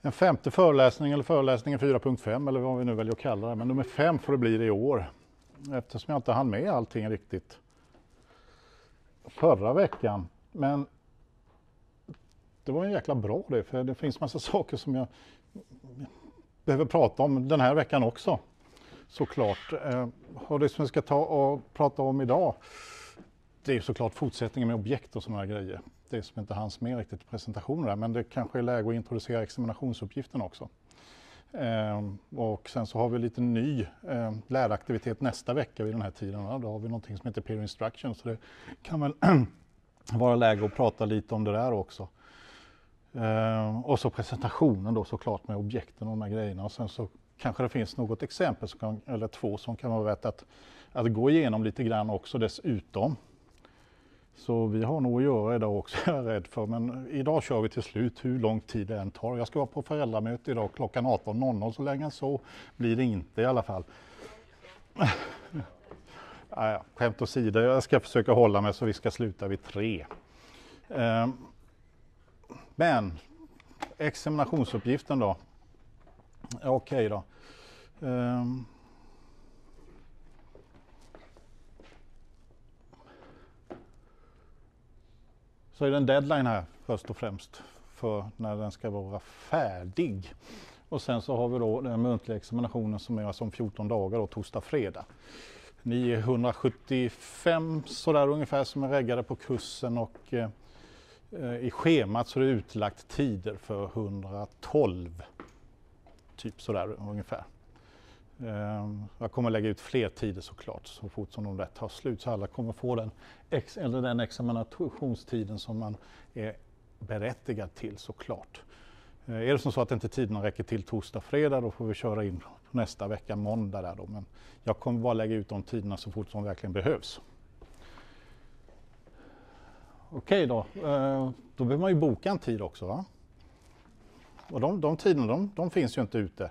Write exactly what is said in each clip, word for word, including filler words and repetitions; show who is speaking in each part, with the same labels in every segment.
Speaker 1: en femte föreläsning eller föreläsningen fyra punkt fem eller vad vi nu väljer att kalla det. Men nummer fem får det bli det i år. Eftersom jag inte hann med allting riktigt förra veckan. Men det var en jäkla bra det, för det finns massa saker som jag behöver prata om den här veckan också. Såklart. Och det som jag ska ta och prata om idag, det är såklart fortsättningen med objekt och sådana här grejer. Det som inte hanns med riktigt i presentationen där, men det kanske är läge att introducera examinationsuppgiften också. Ehm, och sen så har vi lite ny eh, läraktivitet nästa vecka vid den här tiden. Ja, då har vi någonting som heter peer instruction, så det kan väl vara läge att prata lite om det där också. Ehm, och så presentationen då såklart med objekten och de här grejerna. Och sen så kanske det finns något exempel som kan, eller två som kan vara värt att, att gå igenom lite grann också dessutom. Så vi har nog att göra idag också, jag är rädd för. Men idag kör vi till slut hur lång tid det än tar. Jag ska vara på föräldramöte idag klockan arton noll noll, så länge så blir det inte i alla fall. Ja, skämt åsido, jag ska försöka hålla mig så vi ska sluta vid tre. Men examinationsuppgiften då. Okej då. Så är det en deadline här först och främst för när den ska vara färdig. Och sen så har vi då den muntliga examinationen som är som fjorton dagar då, torsdag, fredag. niohundrasjuttiofem sådär ungefär som är reggade på kursen, och eh, i schemat så är det utlagt tider för hundratolv. Typ sådär ungefär. Jag kommer lägga ut fler tider såklart så fort som de där tar slut, så alla kommer få den, ex, eller den examinationstiden som man är berättigad till såklart. Är det som så att inte tiderna räcker till torsdag, fredag, då får vi köra in nästa vecka måndag där då. Men jag kommer bara lägga ut de tiderna så fort som verkligen behövs. Okej då, då behöver man ju boka en tid också, va? Och de, de tiderna de, de finns ju inte ute.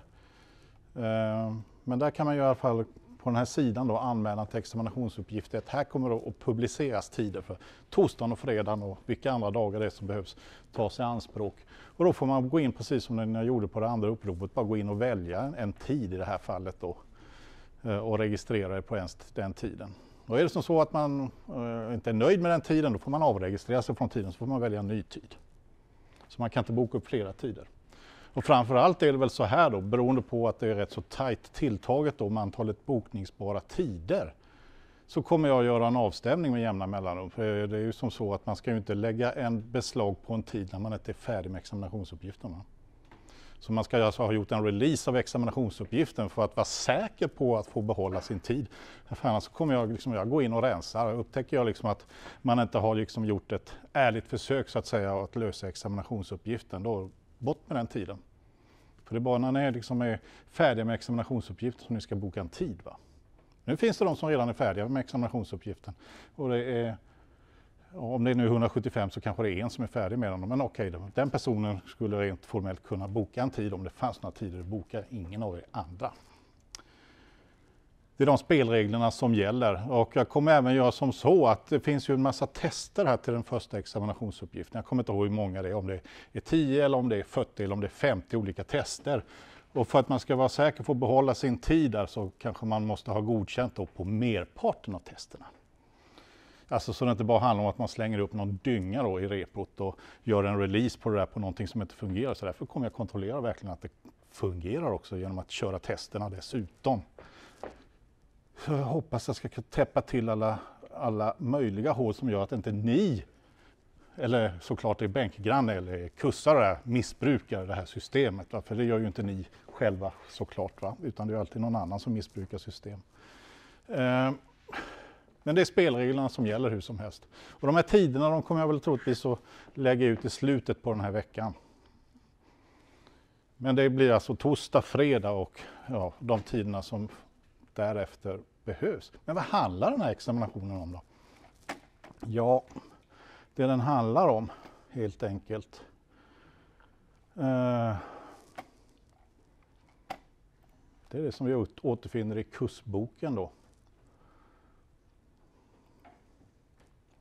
Speaker 1: Men där kan man ju i alla fall på den här sidan då anmäla till examinationsuppgifter. Här kommer det att publiceras tider för torsdagen och fredagen och vilka andra dagar det är som behövs tas i anspråk. Och då får man gå in precis som jag gjorde på det andra uppropet, bara gå in och välja en tid i det här fallet då och registrera det på ens den tiden. Och är det som så att man uh, inte är nöjd med den tiden, då får man avregistrera sig från tiden, så får man välja en ny tid. Så man kan inte boka upp flera tider. Och framförallt är det väl så här då, beroende på att det är rätt så tajt tilltaget då med antalet bokningsbara tider, så kommer jag göra en avstämning med jämna mellanrum. För det är ju som så att man ska ju inte lägga en beslag på en tid när man inte är färdig med examinationsuppgifterna. Så man ska alltså ha gjort en release av examinationsuppgiften för att vara säker på att få behålla sin tid. För annars kommer jag, liksom, jag gå in och rensa. Upptäcker jag liksom att man inte har liksom gjort ett ärligt försök så att säga att lösa examinationsuppgiften, då bort med den tiden. För det är bara när ni liksom är färdiga med examinationsuppgiften som ni ska boka en tid, va? Nu finns det de som redan är färdiga med examinationsuppgiften. Och det är, om det är nu hundrasjuttiofem så kanske det är en som är färdig med den. Men okej då, den personen skulle rent formellt kunna boka en tid om det fanns några tider att boka, ingen av er andra. Det är de spelreglerna som gäller, och jag kommer även göra som så att det finns ju en massa tester här till den första examinationsuppgiften. Jag kommer inte ihåg hur många det är, om det är tio eller om det är fyrtio eller om det är femtio olika tester. Och för att man ska vara säker på att behålla sin tid där, så kanske man måste ha godkänt då på merparten av testerna. Alltså så det inte bara handlar om att man slänger upp någon dynga då i repot och gör en release på det där på någonting som inte fungerar. Så därför kommer jag kontrollera verkligen att det fungerar också genom att köra testerna dessutom. Jag hoppas att jag ska täppa till alla, alla möjliga hål som gör att inte ni, eller såklart är bänkgranne eller kursare där, missbrukar det här systemet. Va? För det gör ju inte ni själva såklart, va? Utan det är alltid någon annan som missbrukar system. Eh, men det är spelreglerna som gäller hur som helst. Och de här tiderna de kommer jag väl troligtvis att lägga ut i slutet på den här veckan. Men det blir alltså torsdag, fredag och ja, de tiderna som därefter behövs. Men vad handlar den här examinationen om då? Ja, det den handlar om helt enkelt. Eh, det är det som vi återfinner i kursboken då.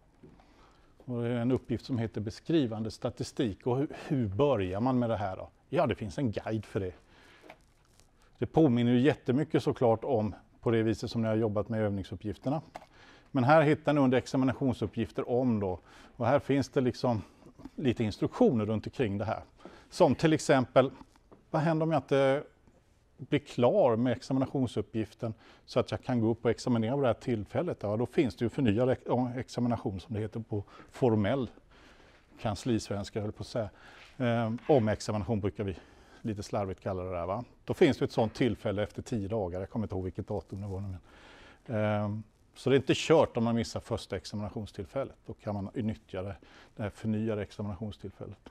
Speaker 1: Och det är en uppgift som heter beskrivande statistik. Och hur, hur börjar man med det här då? Ja, det finns en guide för det. Det påminner ju jättemycket såklart om på det viset som ni har jobbat med övningsuppgifterna. Men här hittar ni under examinationsuppgifter om då. Och här finns det liksom lite instruktioner runt omkring det här. Som till exempel, vad händer om jag inte blir klar med examinationsuppgiften så att jag kan gå upp och examinera på det här tillfället? Ja, då finns det ju förnyad examination som det heter på formell kanslisvenska, höll på att säga. Eh, omexamination brukar vi lite slarvigt kalla det där, va? Då finns det ett sådant tillfälle efter tio dagar, jag kommer inte ihåg vilket datum det var nu. Men, eh, så det är inte kört om man missar första examinationstillfället. Då kan man nyttja det, det här förnyade examinationstillfället.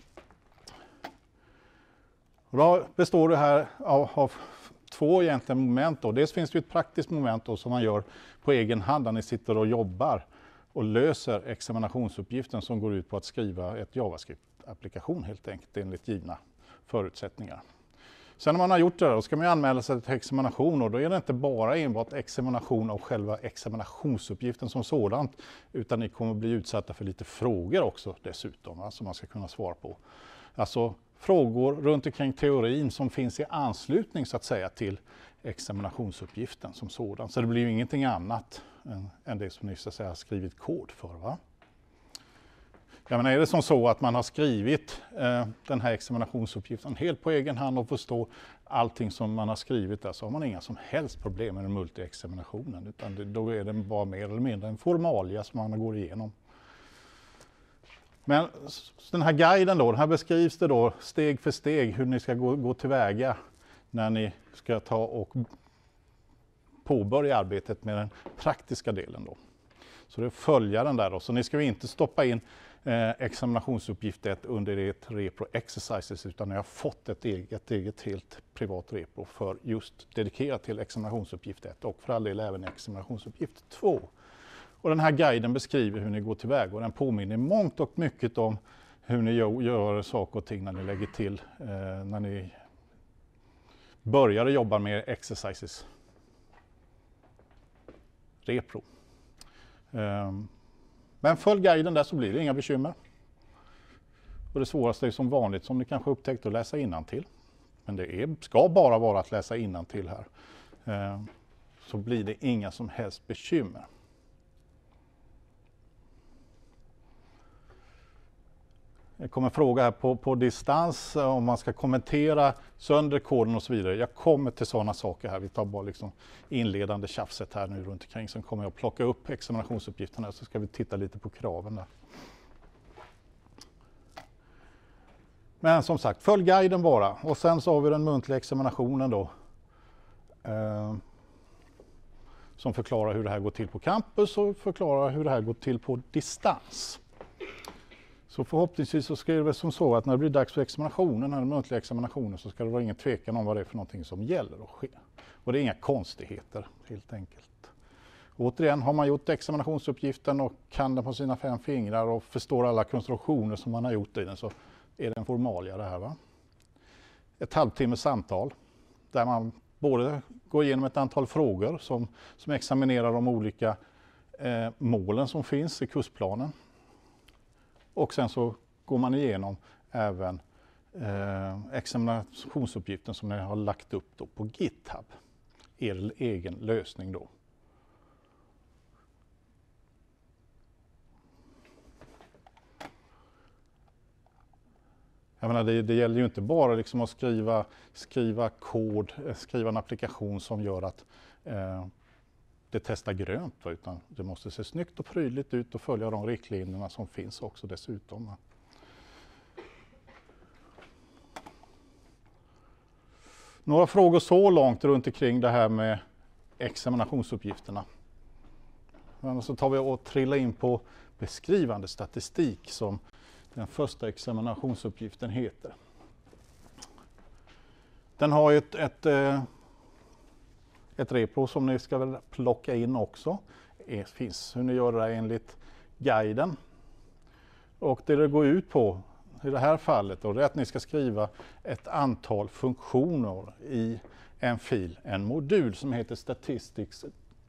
Speaker 1: Och då består det här av, av två egentligen moment. Då. Dels finns det ett praktiskt moment då, som man gör på egen hand när ni sitter och jobbar och löser examinationsuppgiften som går ut på att skriva ett JavaScript-applikation helt enkelt enligt givna förutsättningar. Sen när man har gjort det då ska man anmäla sig till examination, och då är det inte bara enbart examination av själva examinationsuppgiften som sådant, utan ni kommer bli utsatta för lite frågor också dessutom, va, som man ska kunna svara på. Alltså frågor runt omkring teorin som finns i anslutning så att säga till examinationsuppgiften som sådan. Så det blir ju ingenting annat än, än det som ni så att säga har skrivit kod för, va? Jag menar, är det som så att man har skrivit eh, den här examinationsuppgiften helt på egen hand och förstår allting som man har skrivit där, så har man inga som helst problem med den multiexaminationen, utan det, då är det bara mer eller mindre en formalia som man går igenom. Men den här guiden då, den här beskrivs det då steg för steg hur ni ska gå, gå tillväga när ni ska ta och påbörja arbetet med den praktiska delen då. Så det är följa den där då, så ni ska ju inte stoppa in eh, examinationsuppgift ett under ert repro exercises, utan ni har fått ett eget, ett eget helt privat repro för just dedikerat till examinationsuppgift ett och för all del även examinationsuppgift två. Och den här guiden beskriver hur ni går tillväga, och den påminner mångt och mycket om hur ni gör, gör saker och ting när ni lägger till, eh, när ni börjar jobba med exercises repro. Um, men följ guiden där så blir det inga bekymmer. Och det svåraste är som vanligt, som ni kanske upptäckt, att läsa innantill. Men det är, ska bara vara att läsa innantill här. Um, så blir det inga som helst bekymmer. Jag kommer fråga här på, på distans om man ska kommentera sönder koden och så vidare. Jag kommer till sådana saker här. Vi tar bara liksom inledande tjafset här nu runt omkring. Sen kommer jag plocka upp examinationsuppgifterna, så ska vi titta lite på kraven där. Men som sagt, följ guiden bara. Och sen så har vi den muntliga examinationen då. Eh, som förklarar hur det här går till på campus och förklarar hur det här går till på distans. Så förhoppningsvis så ska det väl som så att när det blir dags för examinationen, den muntliga examinationen, så ska det vara ingen tvekan om vad det är för någonting som gäller att ske. Och det är inga konstigheter helt enkelt. Och återigen, har man gjort examinationsuppgiften och kan den på sina fem fingrar och förstår alla konstruktioner som man har gjort i den, så är det en formalia det här, va? Ett halvtimmes samtal där man både går igenom ett antal frågor som, som examinerar de olika eh, målen som finns i kursplanen. Och sen så går man igenom även eh, examinationsuppgiften som ni har lagt upp då på GitHub. Er egen lösning då. Jag menar, det, det gäller ju inte bara liksom att skriva, skriva kod, skriva en applikation som gör att eh, det testar grönt, utan det måste se snyggt och prydligt ut och följa de riktlinjerna som finns också dessutom. Några frågor så långt runt omkring det här med examinationsuppgifterna. Men så tar vi och trillar in på beskrivande statistik som den första examinationsuppgiften heter. Den har ju ett, ett Ett repro som ni ska väl plocka in också. Det finns hur ni gör det enligt guiden. Och det det går ut på i det här fallet då, det är att ni ska skriva ett antal funktioner i en fil, en modul som heter statistics.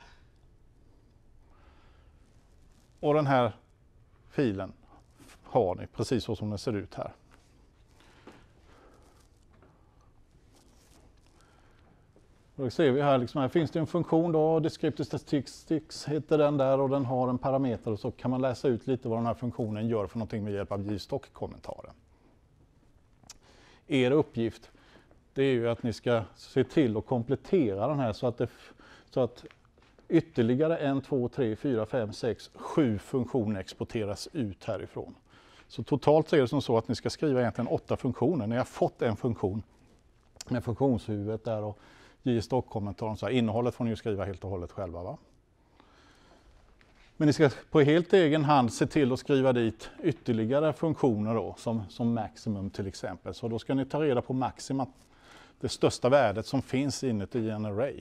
Speaker 1: Och den här filen har ni precis så som den ser ut här. Då ser vi här, liksom, här finns det en funktion då, descriptive statistics heter den där och den har en parameter och så kan man läsa ut lite vad den här funktionen gör för någonting med hjälp av JStock-kommentaren. Er uppgift det är ju att ni ska se till att komplettera den här så att, det, så att ytterligare en, två, tre, fyra, fem, sex, sju funktioner exporteras ut härifrån. Så totalt är det som så att ni ska skriva egentligen åtta funktioner. Ni har fått en funktion med funktionshuvudet där och JStock-kommentaren. Så här, innehållet får ni ju skriva helt och hållet själva. Va? Men ni ska på helt egen hand se till att skriva dit ytterligare funktioner då, som, som maximum till exempel. Så då ska ni ta reda på maximum, det största värdet som finns inuti en array.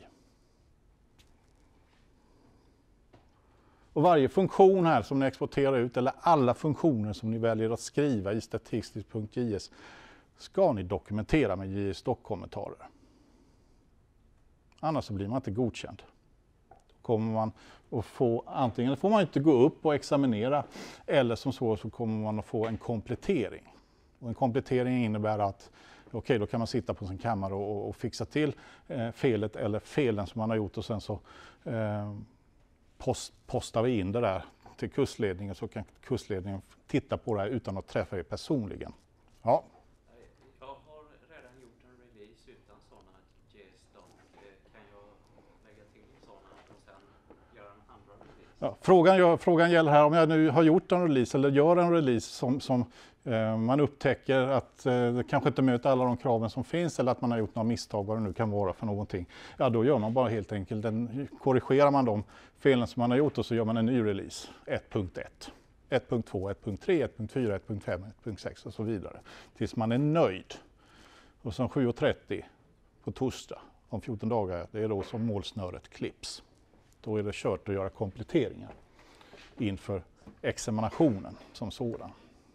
Speaker 1: Och varje funktion här som ni exporterar ut, eller alla funktioner som ni väljer att skriva i statistics punkt j s, ska ni dokumentera med JStock-kommentarer. Annars så blir man inte godkänd. Då kommer man att få, antingen får man inte gå upp och examinera, eller som så så kommer man att få en komplettering. Och en komplettering innebär att okej, okay, då kan man sitta på sin kammare och, och fixa till eh, felet eller felen som man har gjort och sen så eh, post, postar vi in det där till kursledningen så kan kursledningen titta på det här utan att träffa er personligen. Ja.
Speaker 2: Jag har redan gjort en release utan sådana JStock. Kan jag lägga till sådana och sen göra en andra release?
Speaker 1: Ja, frågan, frågan gäller här om jag nu har gjort en release eller gör en release som, som eh, man upptäcker att eh, det kanske inte möter alla de kraven som finns eller att man har gjort några misstag vad det nu kan vara för någonting. Ja, då gör man bara helt enkelt, den, korrigerar man de felen som man har gjort och så gör man en ny release, ett punkt ett. ett punkt två, ett punkt tre, ett punkt fyra, ett punkt fem, ett punkt sex och så vidare. Tills man är nöjd. Och sen sju och trettio på torsdag om fjorton dagar, det är då som målsnöret klipps. Då är det kört att göra kompletteringar inför examinationen som sådan.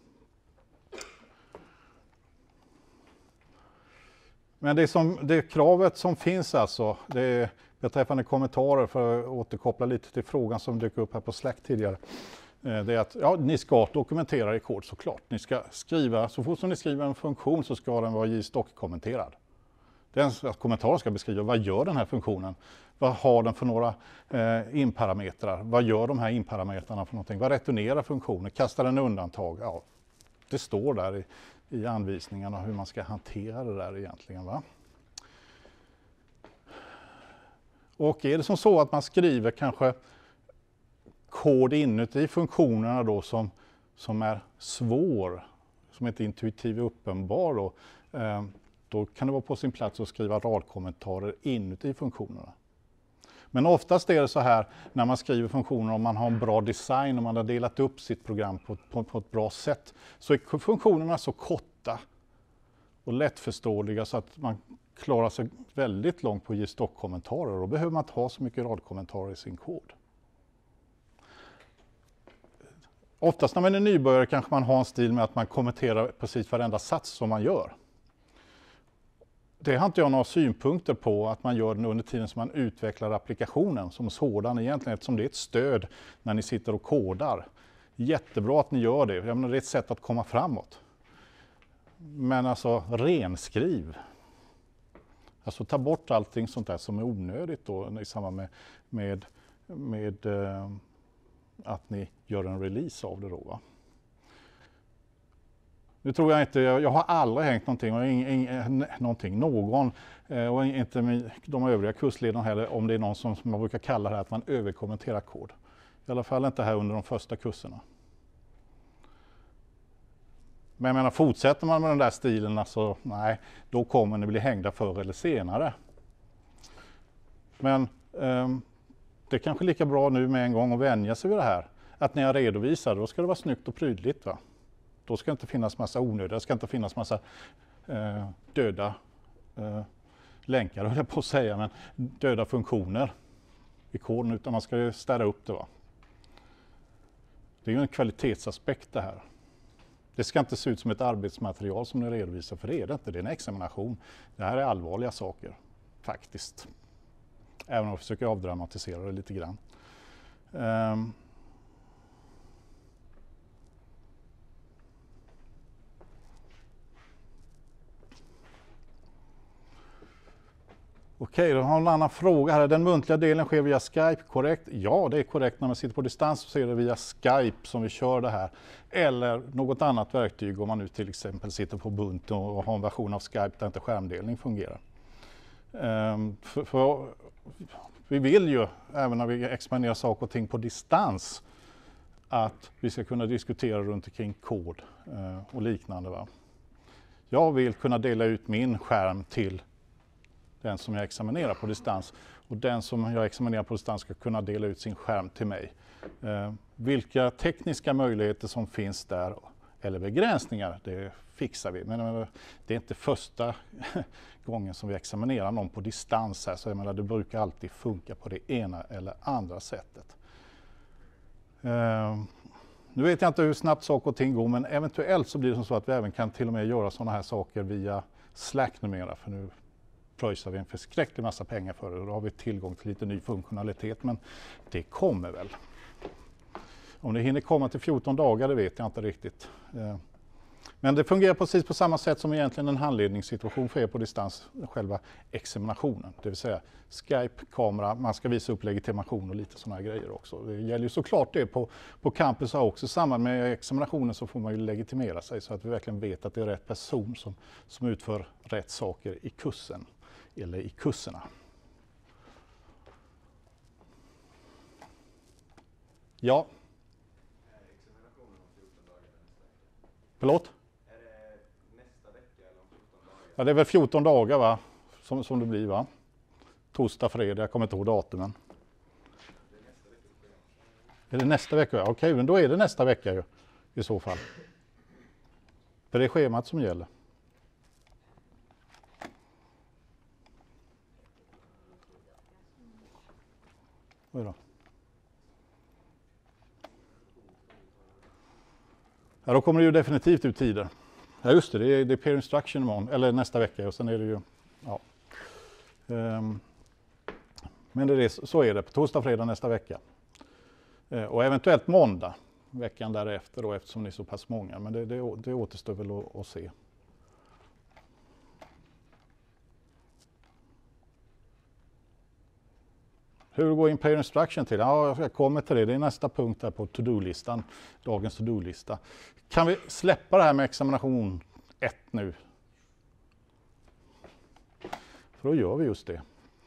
Speaker 1: Men det, som, det kravet som finns alltså, det är beträffande kommentarer för att återkoppla lite till frågan som dök upp här på Slack tidigare. Det är att ja, ni ska dokumentera i kod såklart. Ni ska skriva, så fort som ni skriver en funktion så ska den vara JStock-kommenterad. Den kommentaren ska beskriva vad gör den här funktionen? Vad har den för några eh, inparametrar? Vad gör de här inparametrarna för någonting? Vad returnerar funktionen? Kastar den undantag? Ja, det står där i, i anvisningarna hur man ska hantera det där egentligen. Va? Och är det som så att man skriver kanske kod inuti funktionerna då som, som är svår, som inte är intuitivt uppenbar då, eh, då kan det vara på sin plats att skriva radkommentarer inuti funktionerna. Men oftast är det så här när man skriver funktioner, om man har en bra design och man har delat upp sitt program på, på, på ett bra sätt, så är funktionerna så korta och lättförståeliga så att man klarar sig väldigt långt på JStock-kommentarer. Då behöver man inte ha så mycket radkommentarer i sin kod. Oftast när man är nybörjare kanske man har en stil med att man kommenterar precis varenda sats som man gör. Det har inte jag några synpunkter på att man gör det under tiden som man utvecklar applikationen som sådan egentligen, eftersom det är ett stöd när ni sitter och kodar. Jättebra att ni gör det, jag menar, det är ett sätt att komma framåt. Men alltså renskriv. Alltså ta bort allting sånt där som är onödigt då i samband med, med, med eh, att ni gör en release av det då. Va? Nu tror jag inte, jag, jag har aldrig hängt någonting, och ing, ing, någonting någon, eh, och inte med de övriga kursledarna heller, om det är någon som, som man brukar kalla det här, att man överkommenterar kod. I alla fall inte här under de första kurserna. Men jag menar, fortsätter man med den där stilen, alltså, nej, då kommer ni bli hängda förr eller senare. Men eh, det är kanske lika bra nu med en gång att vänja sig vid det här. Att när jag redovisar, då ska det vara snyggt och prydligt, va? Då ska det inte finnas massa onödiga, det ska inte finnas massa eh, döda eh, länkar, höll jag på att säga, men döda funktioner i koden, utan man ska ju städa upp det. Va? Det är ju en kvalitetsaspekt det här. Det ska inte se ut som ett arbetsmaterial som ni redovisar, för det är det inte, det är en examination. Det här är allvarliga saker, faktiskt. Även om jag försöker avdramatisera det lite grann. Um, Okej, då har en annan fråga här. Den muntliga delen sker via Skype, korrekt? Ja, det är korrekt. När man sitter på distans så är det via Skype som vi kör det här. Eller något annat verktyg om man nu till exempel sitter på Ubuntu och har en version av Skype där inte skärmdelning fungerar. Um, för, för, vi vill ju, även när vi exponerar saker och ting på distans, att vi ska kunna diskutera runt omkring kod uh, och liknande. Va? Jag vill kunna dela ut min skärm till den som jag examinerar på distans, och den som jag examinerar på distans ska kunna dela ut sin skärm till mig. Eh, vilka tekniska möjligheter som finns där eller begränsningar, det fixar vi. Men eh, det är inte första gången som vi examinerar någon på distans här, så jag menar, det brukar alltid funka på det ena eller andra sättet. Eh, nu vet jag inte hur snabbt saker och ting går, men eventuellt så blir det som så att vi även kan till och med göra sådana här saker via Slack numera, för nu pröjsar vi en förskräcklig massa pengar för det, och då har vi tillgång till lite ny funktionalitet, men det kommer väl. Om det hinner komma till fjorton dagar, det vet jag inte riktigt. Men det fungerar precis på samma sätt som egentligen en handledningssituation sker på distans, själva examinationen. Det vill säga Skype, kamera, man ska visa upp legitimation och lite sådana här grejer också. Det gäller ju såklart det på, på campus också. I samband med examinationen så får man ju legitimera sig så att vi verkligen vet att det är rätt person som, som utför rätt saker i kursen eller i kurserna. Ja. Förlåt?
Speaker 3: Är det nästa vecka eller om fjorton dagar?
Speaker 1: Ja, det är väl fjorton dagar va? Som, som det blir va? Torsdag, fredag, jag kommer inte ihåg datumen.
Speaker 3: Det är nästa vecka.
Speaker 1: Är det nästa vecka? Ja, okej, men då är det nästa vecka ju i så fall. För det är schemat som gäller. Oj då. Ja, då kommer det ju definitivt ut tider. Ja just det, det är, det är peer instruction imorgon, eller nästa vecka, och sen är det ju, ja. Um, men det är, så är det, på torsdag, fredag nästa vecka. Uh, och eventuellt måndag, veckan därefter då, eftersom ni är så pass många, men det, det, det återstår väl att, att se. Hur går in peer instruction till? Ja, jag kommer till det. Det är nästa punkt här på to-do-listan, dagens to-do-lista. Kan vi släppa det här med examination ett nu? För då gör vi just det.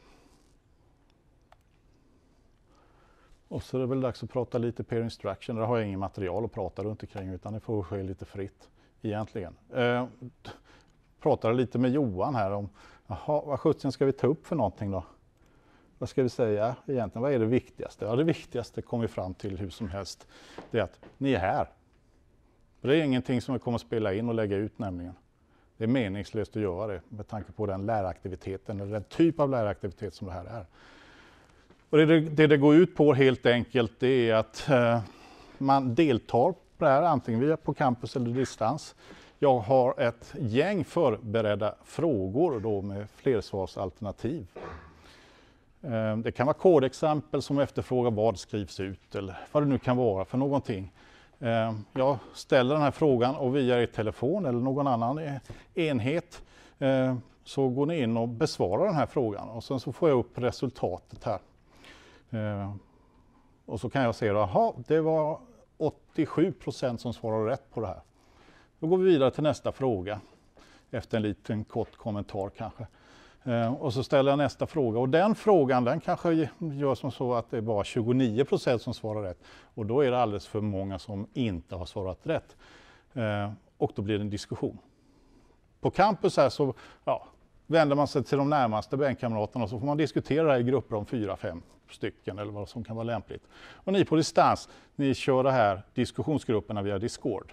Speaker 1: Och så är det väl dags att prata lite peer instruction. Där har jag ingen material att prata runt omkring, utan det får ske lite fritt egentligen. Eh, pratade lite med Johan här om, jaha, vad sjutton ska vi ta upp för någonting då? Vad ska vi säga egentligen? Vad är det viktigaste? Ja, det viktigaste kommer vi fram till hur som helst. Det är att ni är här. Det är ingenting som vi kommer att spela in och lägga ut nämligen. Det är meningslöst att göra det med tanke på den läraktiviteten, eller den typ av läraktivitet som det här är. Och det, det det går ut på helt enkelt, det är att eh, man deltar på det här, antingen via på campus eller distans. Jag har ett gäng förberedda frågor då med flersvarsalternativ. Det kan vara kodexempel som efterfrågar vad skrivs ut eller vad det nu kan vara för någonting. Jag ställer den här frågan och via er telefon eller någon annan enhet så går ni in och besvarar den här frågan, och sen så får jag upp resultatet här. Och så kan jag se att det var åttiosju procent som svarade rätt på det här. Då går vi vidare till nästa fråga efter en liten kort kommentar kanske. Och så ställer jag nästa fråga, och den frågan den kanske gör som så att det är bara tjugonio procent som svarar rätt, och då är det alldeles för många som inte har svarat rätt. Och då blir det en diskussion. På campus här så ja, vänder man sig till de närmaste bänkkamraterna och så får man diskutera det här i grupper om fyra, fem stycken eller vad som kan vara lämpligt. Och ni på distans, ni kör det här diskussionsgrupperna via Discord.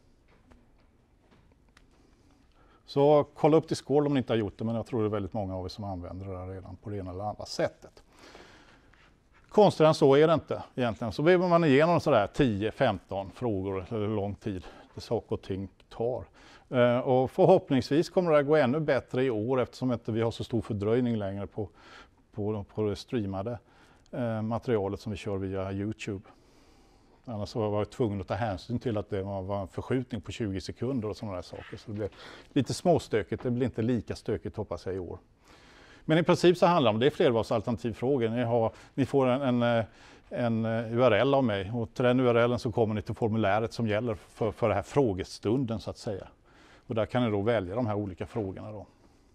Speaker 1: Så kolla upp Discord om ni inte har gjort det, men jag tror det är väldigt många av er som använder det här redan på det ena eller andra sättet. Konstigare än så är det inte egentligen. Så vevar man igenom sådär tio femton frågor eller hur lång tid det saker och ting tar. Och förhoppningsvis kommer det att gå ännu bättre i år, eftersom inte vi har så stor fördröjning längre på, på, på det streamade materialet som vi kör via YouTube. Annars har jag varit tvungen att ta hänsyn till att det var en förskjutning på tjugo sekunder och sådana där saker. Så det blir lite småstökigt, det blir inte lika stökigt hoppas jag i år. Men i princip så handlar det om, det är flervalsalternativfrågor. Ni, har, ni får en, en, en U R L av mig och till den U R L:en så kommer ni till formuläret som gäller för, för den här frågestunden så att säga. Och där kan ni då välja de här olika frågorna då.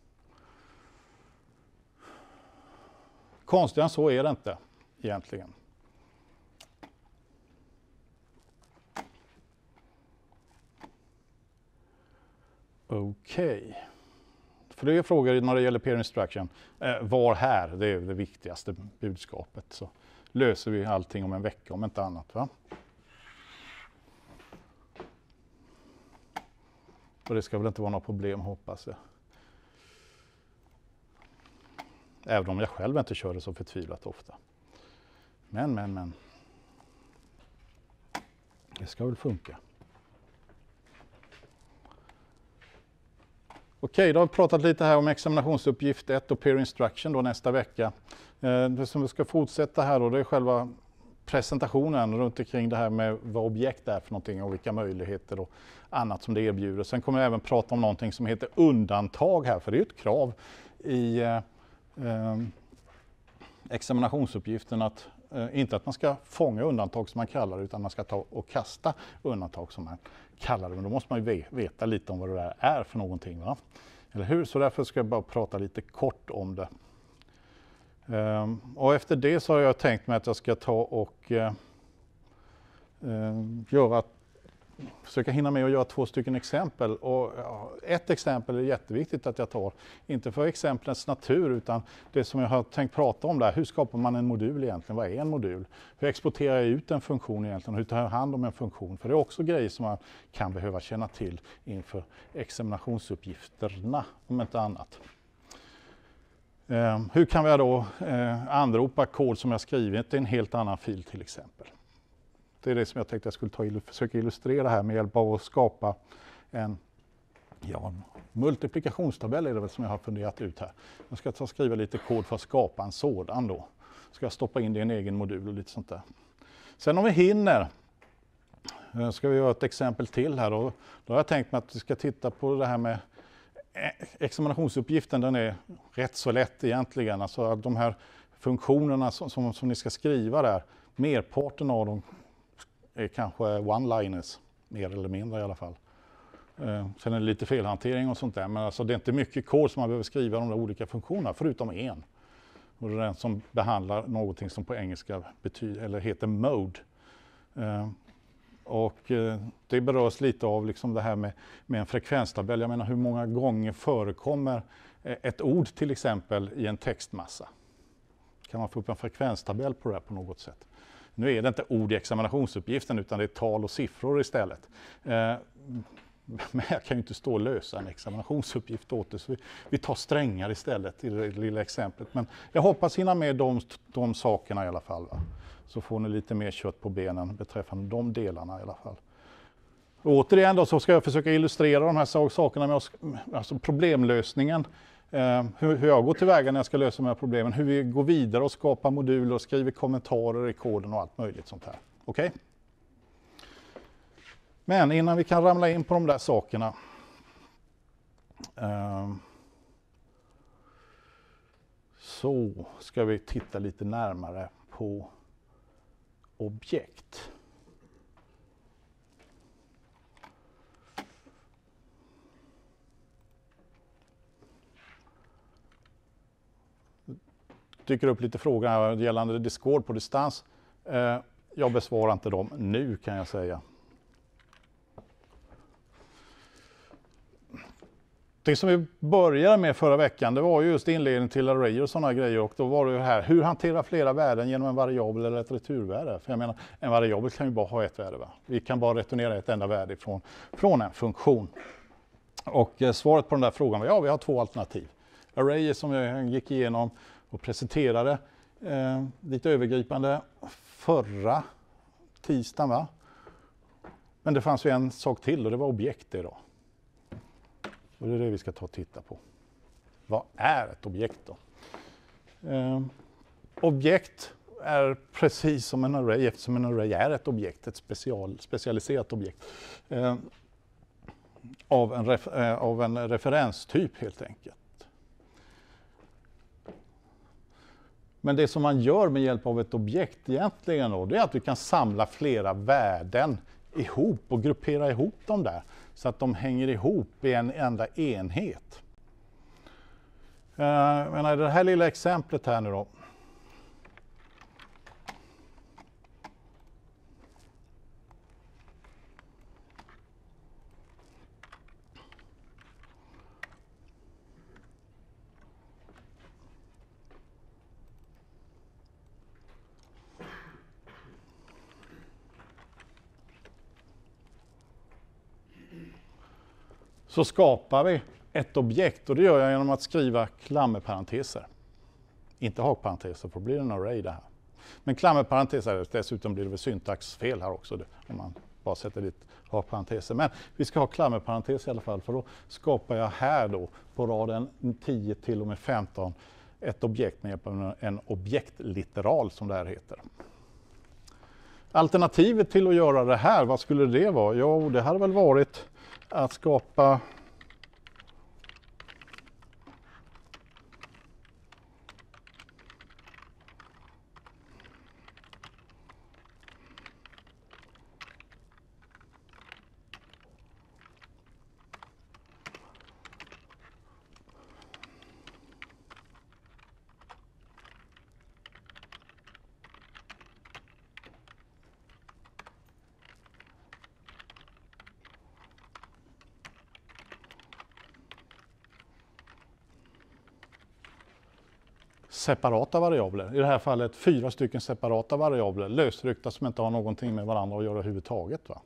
Speaker 1: Konstigare än så är det inte egentligen. Okej. Okay. För det är frågor när det gäller peer instruction. Eh, var här, det är det viktigaste budskapet. Så löser vi allting om en vecka om inte annat. Va? Och det ska väl inte vara något problem hoppas jag. Även om jag själv inte kör det så förtvivlat ofta. Men, men, men. Det ska väl funka. Okej, då har vi pratat lite här om examinationsuppgift ett och peer instruction då nästa vecka. Eh, det som vi ska fortsätta här då, det är själva presentationen runt omkring det här med vad objekt är för någonting och vilka möjligheter och annat som det erbjuder. Sen kommer jag även prata om någonting som heter undantag här, för det är ett krav i eh, eh, examinationsuppgiften att eh, inte att man ska fånga undantag som man kallar det, utan man ska ta och kasta undantag som man kallar det. Men då måste man ju veta lite om vad det där är för någonting. Va? Eller hur? Så därför ska jag bara prata lite kort om det. Um, och efter det så har jag tänkt mig att jag ska ta och uh, uh, göra, försöka hinna med att göra två stycken exempel. Och, uh, ett exempel är jätteviktigt att jag tar, inte för exemplens natur utan det som jag har tänkt prata om där. Hur skapar man en modul egentligen? Vad är en modul? Hur exporterar jag ut en funktion egentligen? Hur tar jag hand om en funktion? För det är också grejer som man kan behöva känna till inför examinationsuppgifterna om inte annat. Eh, hur kan vi då eh, anropa kod som jag skrivit i en helt annan fil till exempel? Det är det som jag tänkte jag skulle ta il- försöka illustrera här med hjälp av att skapa en, ja, en multiplikationstabell är det väl som jag har funderat ut här. Jag ska ta och skriva lite kod för att skapa en sådan då. Ska jag stoppa in det i en egen modul och lite sånt där. Sen om vi hinner eh, ska vi göra ett exempel till här då. Då har jag tänkt mig att vi ska titta på det här med examinationsuppgiften. Den är rätt så lätt egentligen. Alltså de här funktionerna som, som, som ni ska skriva där, merparten av dem är kanske one-liners, mer eller mindre i alla fall. Eh, sen är det lite felhantering och sånt där, men alltså det är inte mycket kod som man behöver skriva de där olika funktionerna, förutom en. Och det är den som behandlar någonting som på engelska betyder, eller heter mode. Eh, Och eh, det berörs lite av liksom det här med, med en frekvenstabell. Jag menar hur många gånger förekommer eh, ett ord till exempel i en textmassa. Kan man få upp en frekvenstabell på det här på något sätt? Nu är det inte ord i examinationsuppgiften utan det är tal och siffror istället. Eh, men jag kan ju inte stå och lösa en examinationsuppgift åt det, så vi, vi tar strängar istället i det lilla exemplet. Men jag hoppas hinna med de, de sakerna i alla fall. Va? Så får ni lite mer kött på benen beträffande de delarna i alla fall. Och återigen då så ska jag försöka illustrera de här sakerna med oss, alltså problemlösningen. Eh, hur, hur jag går tillväga när jag ska lösa de här problemen. Hur vi går vidare och skapar moduler och skriver kommentarer i koden och allt möjligt sånt här. Okej? Okay? Men innan vi kan ramla in på de där sakerna. Eh, så ska vi titta lite närmare på objekt. Dyker upp lite frågor gällande Discord på distans. Eh, jag besvarar inte dem nu kan jag säga. Det som vi började med förra veckan, det var ju just inledningen till arrayer och sådana grejer. Och då var det ju här, hur hanterar flera värden genom en variabel eller ett returvärde? För jag menar, en variabel kan ju bara ha ett värde. Va? Vi kan bara returnera ett enda värde från, från en funktion. Och eh, svaret på den där frågan var, ja, vi har två alternativ. Arrayer som jag gick igenom och presenterade eh, lite övergripande förra tisdagen. Va? Men det fanns ju en sak till och det var objekt idag. Och det är det vi ska ta och titta på. Vad är ett objekt då? Eh, objekt är precis som en array, eftersom en array är ett objekt, ett special, specialiserat objekt. Eh, av, en ref, eh, av en referenstyp helt enkelt. Men det som man gör med hjälp av ett objekt egentligen då, det är att vi kan samla flera värden ihop och gruppera ihop dem där så att de hänger ihop i en enda enhet. Jag menar, det här lilla exemplet här nu då. Så skapar vi ett objekt och det gör jag genom att skriva klammerparenteser. Inte hakparenteser, för då blir det en array det här. Men klammerparenteser, dessutom blir det väl syntaxfel här också om man bara sätter dit hakparenteser. Men vi ska ha klammerparenteser i alla fall, för då skapar jag här då på raden tio till och med femton ett objekt med hjälp av en objektliteral som det här heter. Alternativet till att göra det här, vad skulle det vara? Jo, det hade väl varit att skapa separata variabler. I det här fallet fyra stycken separata variabler, lösryckta som inte har någonting med varandra att göra överhuvudtaget. Va?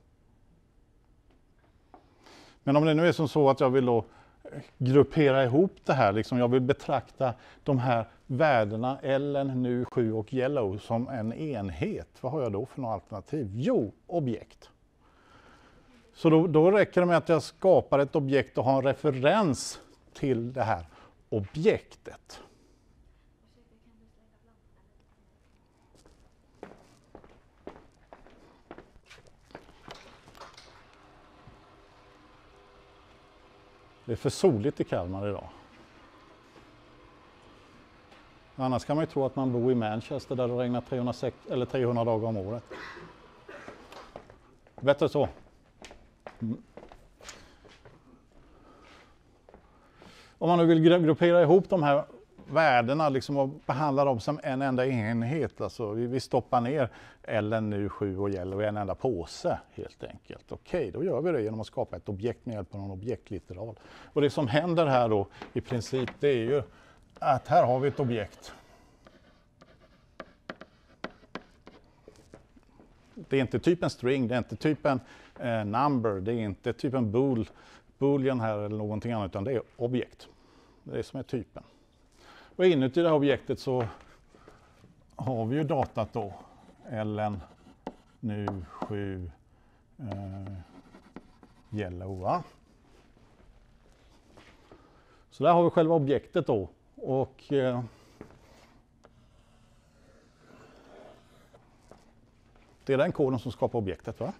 Speaker 1: Men om det nu är som så att jag vill då gruppera ihop det här, liksom jag vill betrakta de här värdena ellen, nu, sju och yellow som en enhet. Vad har jag då för några alternativ? Jo, objekt. Så då, då räcker det med att jag skapar ett objekt och har en referens till det här objektet. Det är för soligt i Kalmar idag. Annars kan man ju tro att man bor i Manchester där det regnar trehundrasex, eller trehundra dagar om året. Bättre så. Mm. Om man nu vill gruppera ihop de här värdena liksom och behandla dem som en enda enhet. Alltså vi, vi stoppar ner ellen, nu, sju och yellow i en enda påse helt enkelt. Okej, då gör vi det genom att skapa ett objekt med hjälp av någon objektliteral. Och det som händer här då i princip, det är ju att här har vi ett objekt. Det är inte typen string, det är inte typen eh, number, det är inte typen bool, boolean här eller någonting annat, utan det är objekt. Det är det som är typen. Och inuti det här objektet så har vi ju datat då ellen, nu, sju, eh, yellow. Va? Så där har vi själva objektet då. Och eh, det är den koden som skapar objektet. Va?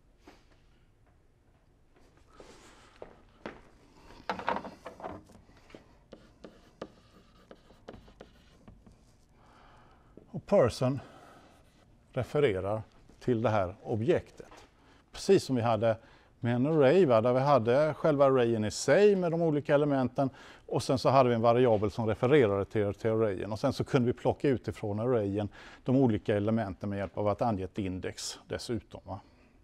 Speaker 1: Och person refererar till det här objektet. Precis som vi hade med en array, va? Där vi hade själva arrayen i sig med de olika elementen. Och sen så hade vi en variabel som refererade till, till arrayen. Och sen så kunde vi plocka ut ifrån arrayen de olika elementen med hjälp av att ange ett index dessutom. Va?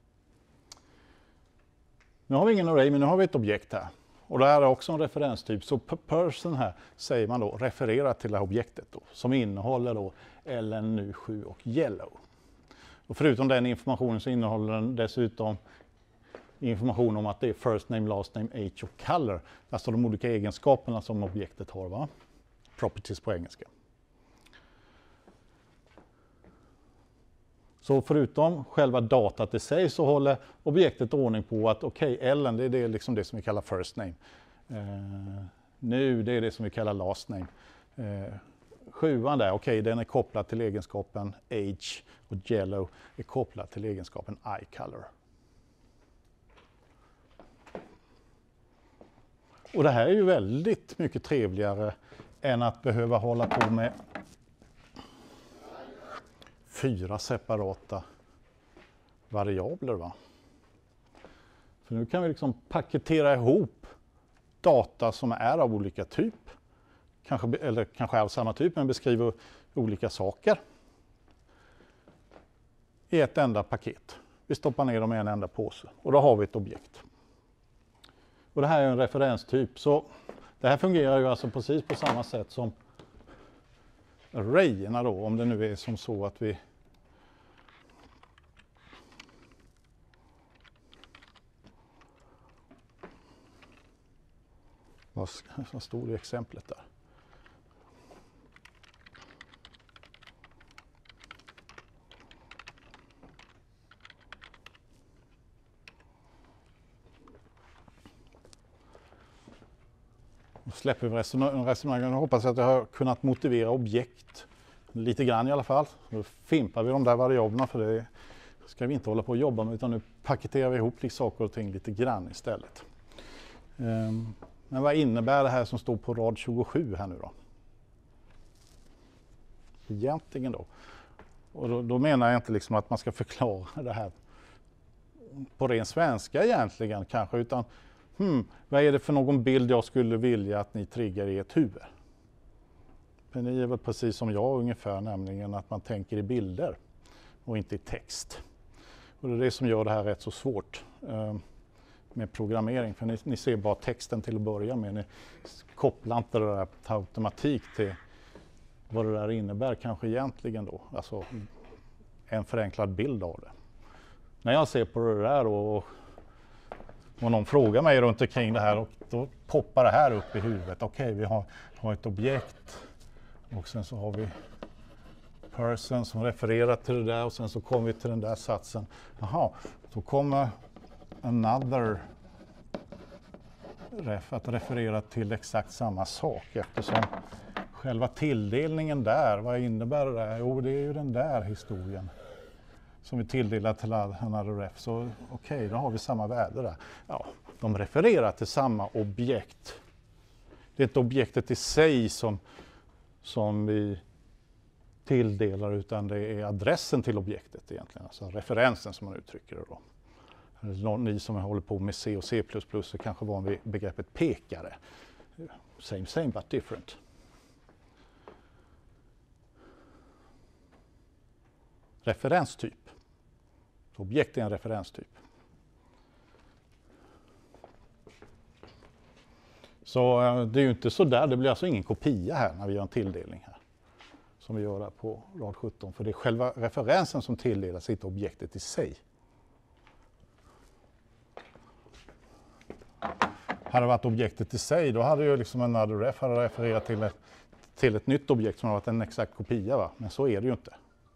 Speaker 1: Nu har vi ingen array, men nu har vi ett objekt här. Och det här är också en referenstyp. Så person här säger man då refererar till det här objektet då, som innehåller då ellen, nu, sju och yellow. Och förutom den informationen så innehåller den dessutom information om att det är first name, last name, age och color. Alltså de olika egenskaperna som objektet har. Va? Properties på engelska. Så förutom själva datat i sig så håller objektet ordning på att okej, okay, ellen det är det, liksom det som vi kallar first name. Eh, nu det är det som vi kallar last name. Eh, sjuan där, okej okay, den är kopplad till egenskapen age och yellow är kopplad till egenskapen eye color. Och det här är ju väldigt mycket trevligare än att behöva hålla på med fyra separata variabler. Va? För nu kan vi liksom paketera ihop data som är av olika typ. Kanske, eller kanske av samma typ men beskriver olika saker. I ett enda paket. Vi stoppar ner dem i en enda påse och då har vi ett objekt. Och det här är en referenstyp. Så det här fungerar ju alltså precis på samma sätt som arrayerna då. Om det nu är som så att vi vad, vad stod det i exemplet där? Släpper vi resonemangen och hoppas att jag har kunnat motivera objekt lite grann i alla fall. Då fimpar vi de där variablerna för det ska vi inte hålla på att jobba med utan nu paketerar vi ihop saker och ting lite grann istället. Men vad innebär det här som står på rad tjugosju här nu då? Egentligen då. Och då, då menar jag inte liksom att man ska förklara det här på ren svenska egentligen kanske utan Hmm, vad är det för någon bild jag skulle vilja att ni triggar i ert huvud? För ni är väl precis som jag ungefär, nämligen att man tänker i bilder och inte i text. Och det är det som gör det här rätt så svårt eh, med programmering. För ni, ni ser bara texten till att börja med. Ni kopplar inte det där per automatik till vad det där innebär kanske egentligen då. Alltså en förenklad bild av det. När jag ser på det där och Och någon frågar mig runt omkring det här och då poppar det här upp i huvudet. Okej, okay, vi har, har ett objekt och sen så har vi person som refererar till det där och sen så kommer vi till den där satsen. Jaha, då kommer another ref att referera till exakt samma sak eftersom själva tilldelningen där, vad innebär det där? Jo, det är ju den där historien som vi tilldelar till another ref. Så okej, okay, då har vi samma värde där. Ja, de refererar till samma objekt. Det är inte objektet i sig som, som vi tilldelar utan det är adressen till objektet egentligen. Alltså referensen som man uttrycker det då. Eller ni som håller på med C och C plus plus så kanske van vid begreppet pekare. Same same but different. Referenstyp. Så objekt är en referenstyp. Så det är ju inte så där, det blir alltså ingen kopia här när vi gör en tilldelning här. Som vi gör här på rad sjutton, för det är själva referensen som tilldelas, inte objektet i sig. Hade det varit objektet i sig, då hade ju liksom en another ref hade refererat till ett, till ett nytt objekt som har varit en exakt kopia, va? Men så är det ju inte.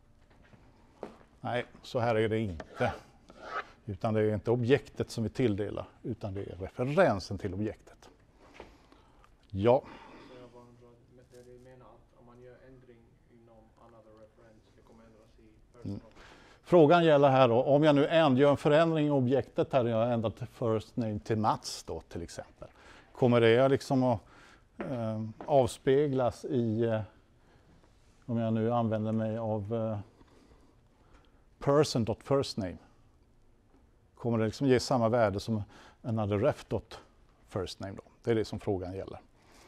Speaker 1: Nej, så här är det inte. Utan det är inte objektet som vi tilldelar, utan det är referensen till objektet. Ja.
Speaker 4: Så jag bara undrar, men det menar att om man gör ändring inom another reference, det kommer ändras i first
Speaker 1: Mm. Frågan gäller här då, om jag nu gör en förändring i objektet här, jag ändrar till first name till Mats då till exempel. Kommer det liksom att eh, avspeglas i, eh, om jag nu använder mig av eh, person.firstname, kommer det liksom ge samma värde som another ref.firstname då? Det är det som frågan gäller.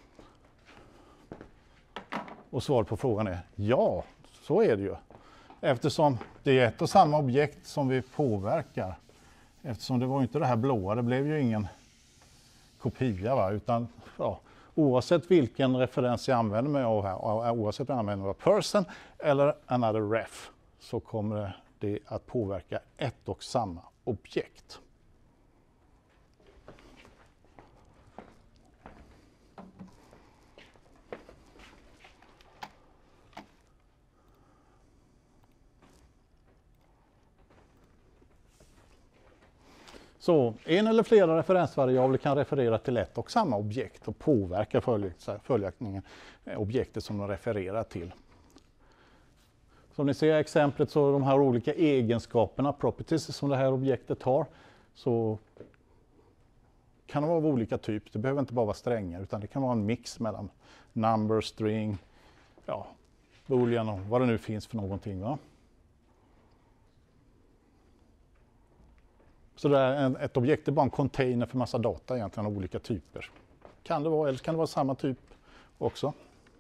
Speaker 1: Och svaret på frågan är ja, så är det ju. Eftersom det är ett och samma objekt som vi påverkar. Eftersom det var inte det här blåa, det blev ju ingen kopia, va? Utan ja, oavsett vilken referens jag använder mig av här, oavsett om jag använder mig av person eller another ref, så kommer det att påverka ett och samma objekt. Så en eller flera referensvariabler kan referera till ett och samma objekt och påverka följaktligen objektet som de refererar till. Som ni ser i exemplet så de här olika egenskaperna, properties, som det här objektet har, så kan de vara av olika typ. Det behöver inte bara vara strängar utan det kan vara en mix mellan number, string, ja, boolean och vad det nu finns för någonting. Va? Så det är en, ett objekt är bara en container för massa data egentligen av olika typer. Kan det vara, eller kan det vara samma typ också.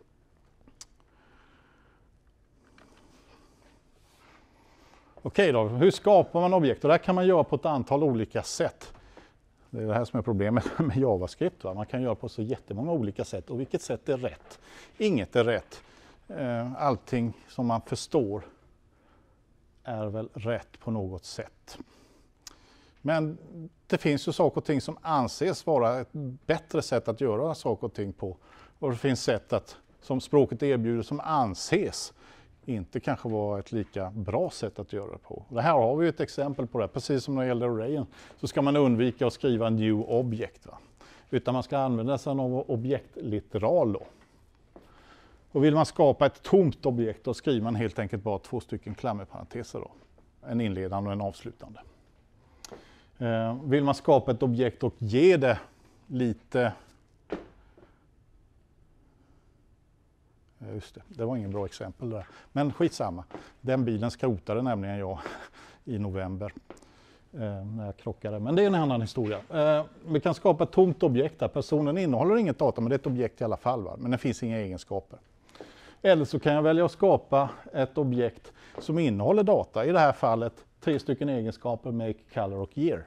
Speaker 1: Okej då, hur skapar man objekt? Och det här kan man göra på ett antal olika sätt. Det är det här som är problemet med JavaScript. Va? Man kan göra på så jättemånga olika sätt. Och vilket sätt är rätt? Inget är rätt. Allting som man förstår är väl rätt på något sätt. Men det finns ju saker och ting som anses vara ett bättre sätt att göra saker och ting på. Och det finns sätt att, som språket erbjuder som anses inte kanske vara ett lika bra sätt att göra det på. Det här har vi ett exempel på det. Precis som när det gäller arrayen så ska man undvika att skriva new object. Va? Utan man ska använda sig av objektliteral då. Och vill man skapa ett tomt objekt då skriver man helt enkelt bara två stycken klammerparenteser då. En inledande och en avslutande. Eh, vill man skapa ett objekt och ge det lite... Just det, det var ingen bra exempel där. Men skitsamma. Den bilen skrotade nämligen jag i november eh, när jag krockade. Men det är en annan historia. Eh, vi kan skapa ett tomt objekt där. Personen innehåller inget data men det är ett objekt i alla fall. Va? Men det finns inga egenskaper. Eller så kan jag välja att skapa ett objekt som innehåller data. I det här fallet tre stycken egenskaper, make, color och year.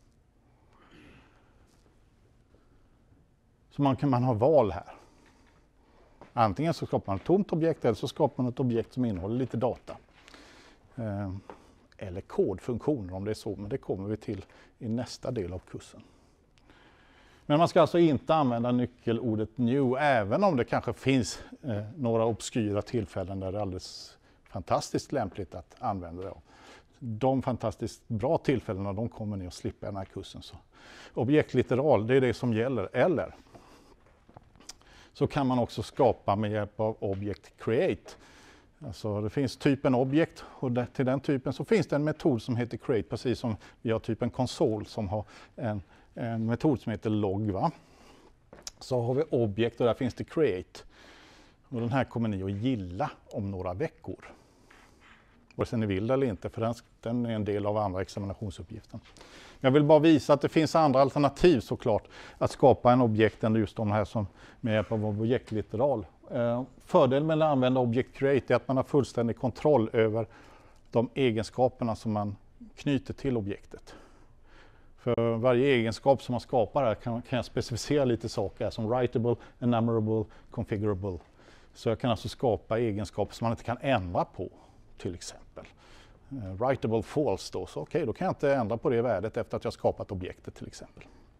Speaker 1: Så man kan man ha val här. Antingen så skapar man ett tomt objekt eller så skapar man ett objekt som innehåller lite data. Eh, eller kodfunktioner om det är så, men det kommer vi till i nästa del av kursen. Men man ska alltså inte använda nyckelordet new, även om det kanske finns eh, några obskyra tillfällen där det är alldeles fantastiskt lämpligt att använda det. De fantastiskt bra tillfällena, de kommer ni att slippa i den här kursen. Så objektliteral, det är det som gäller. Eller så kan man också skapa med hjälp av object create. Alltså det finns typen objekt och det, till den typen så finns det en metod som heter create, precis som vi har typen console som har en, en metod som heter log. Va? Så har vi objekt och där finns det create. Och den här kommer ni att gilla om några veckor. Vare sig ni vill eller inte, för den, den är en del av andra examinationsuppgiften. Jag vill bara visa att det finns andra alternativ såklart att skapa en objekt än just de här som med hjälp av objektliteral. Eh, fördelen med att använda object create är att man har fullständig kontroll över de egenskaperna som man knyter till objektet. För varje egenskap som man skapar här kan, kan jag specificera lite saker som writable, enumerable, configurable. Så jag kan alltså skapa egenskaper som man inte kan ändra på till exempel. Uh, writable false då, så okej, okay, då kan jag inte ändra på det värdet efter att jag skapat objektet till exempel.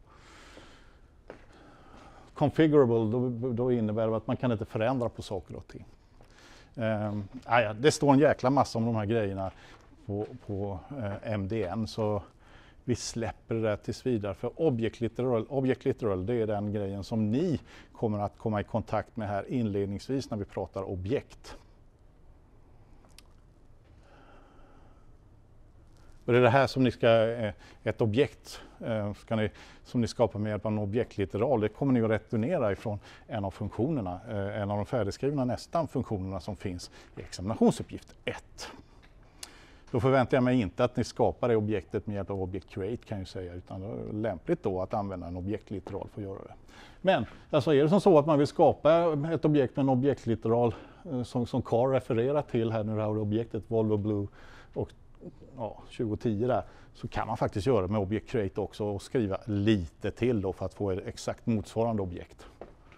Speaker 1: Configurable, då, då innebär det att man kan inte förändra på saker och ting. Um, aja, det står en jäkla massa om de här grejerna på, på uh, M D N, så vi släpper det där tills vidare. För objektliteral, objektliteral, det är den grejen som ni kommer att komma i kontakt med här inledningsvis när vi pratar objekt. Och det är det här som ni ska, ett objekt ska ni, som ni skapar med hjälp av en objektliteral, det kommer ni att returnera ifrån en av funktionerna, en av de färdigskrivna nästan funktionerna som finns i examinationsuppgift ett. Då förväntar jag mig inte att ni skapar det objektet med hjälp av object create kan jag säga, utan det är lämpligt då att använda en objektliteral för att göra det. Men alltså är det som så att man vill skapa ett objekt med en objektliteral som, som Carl refererar till här nu, det här objektet Volvo Blue och ja, tjugo tio där, så kan man faktiskt göra det med object create också och skriva lite till då för att få ett exakt motsvarande objekt.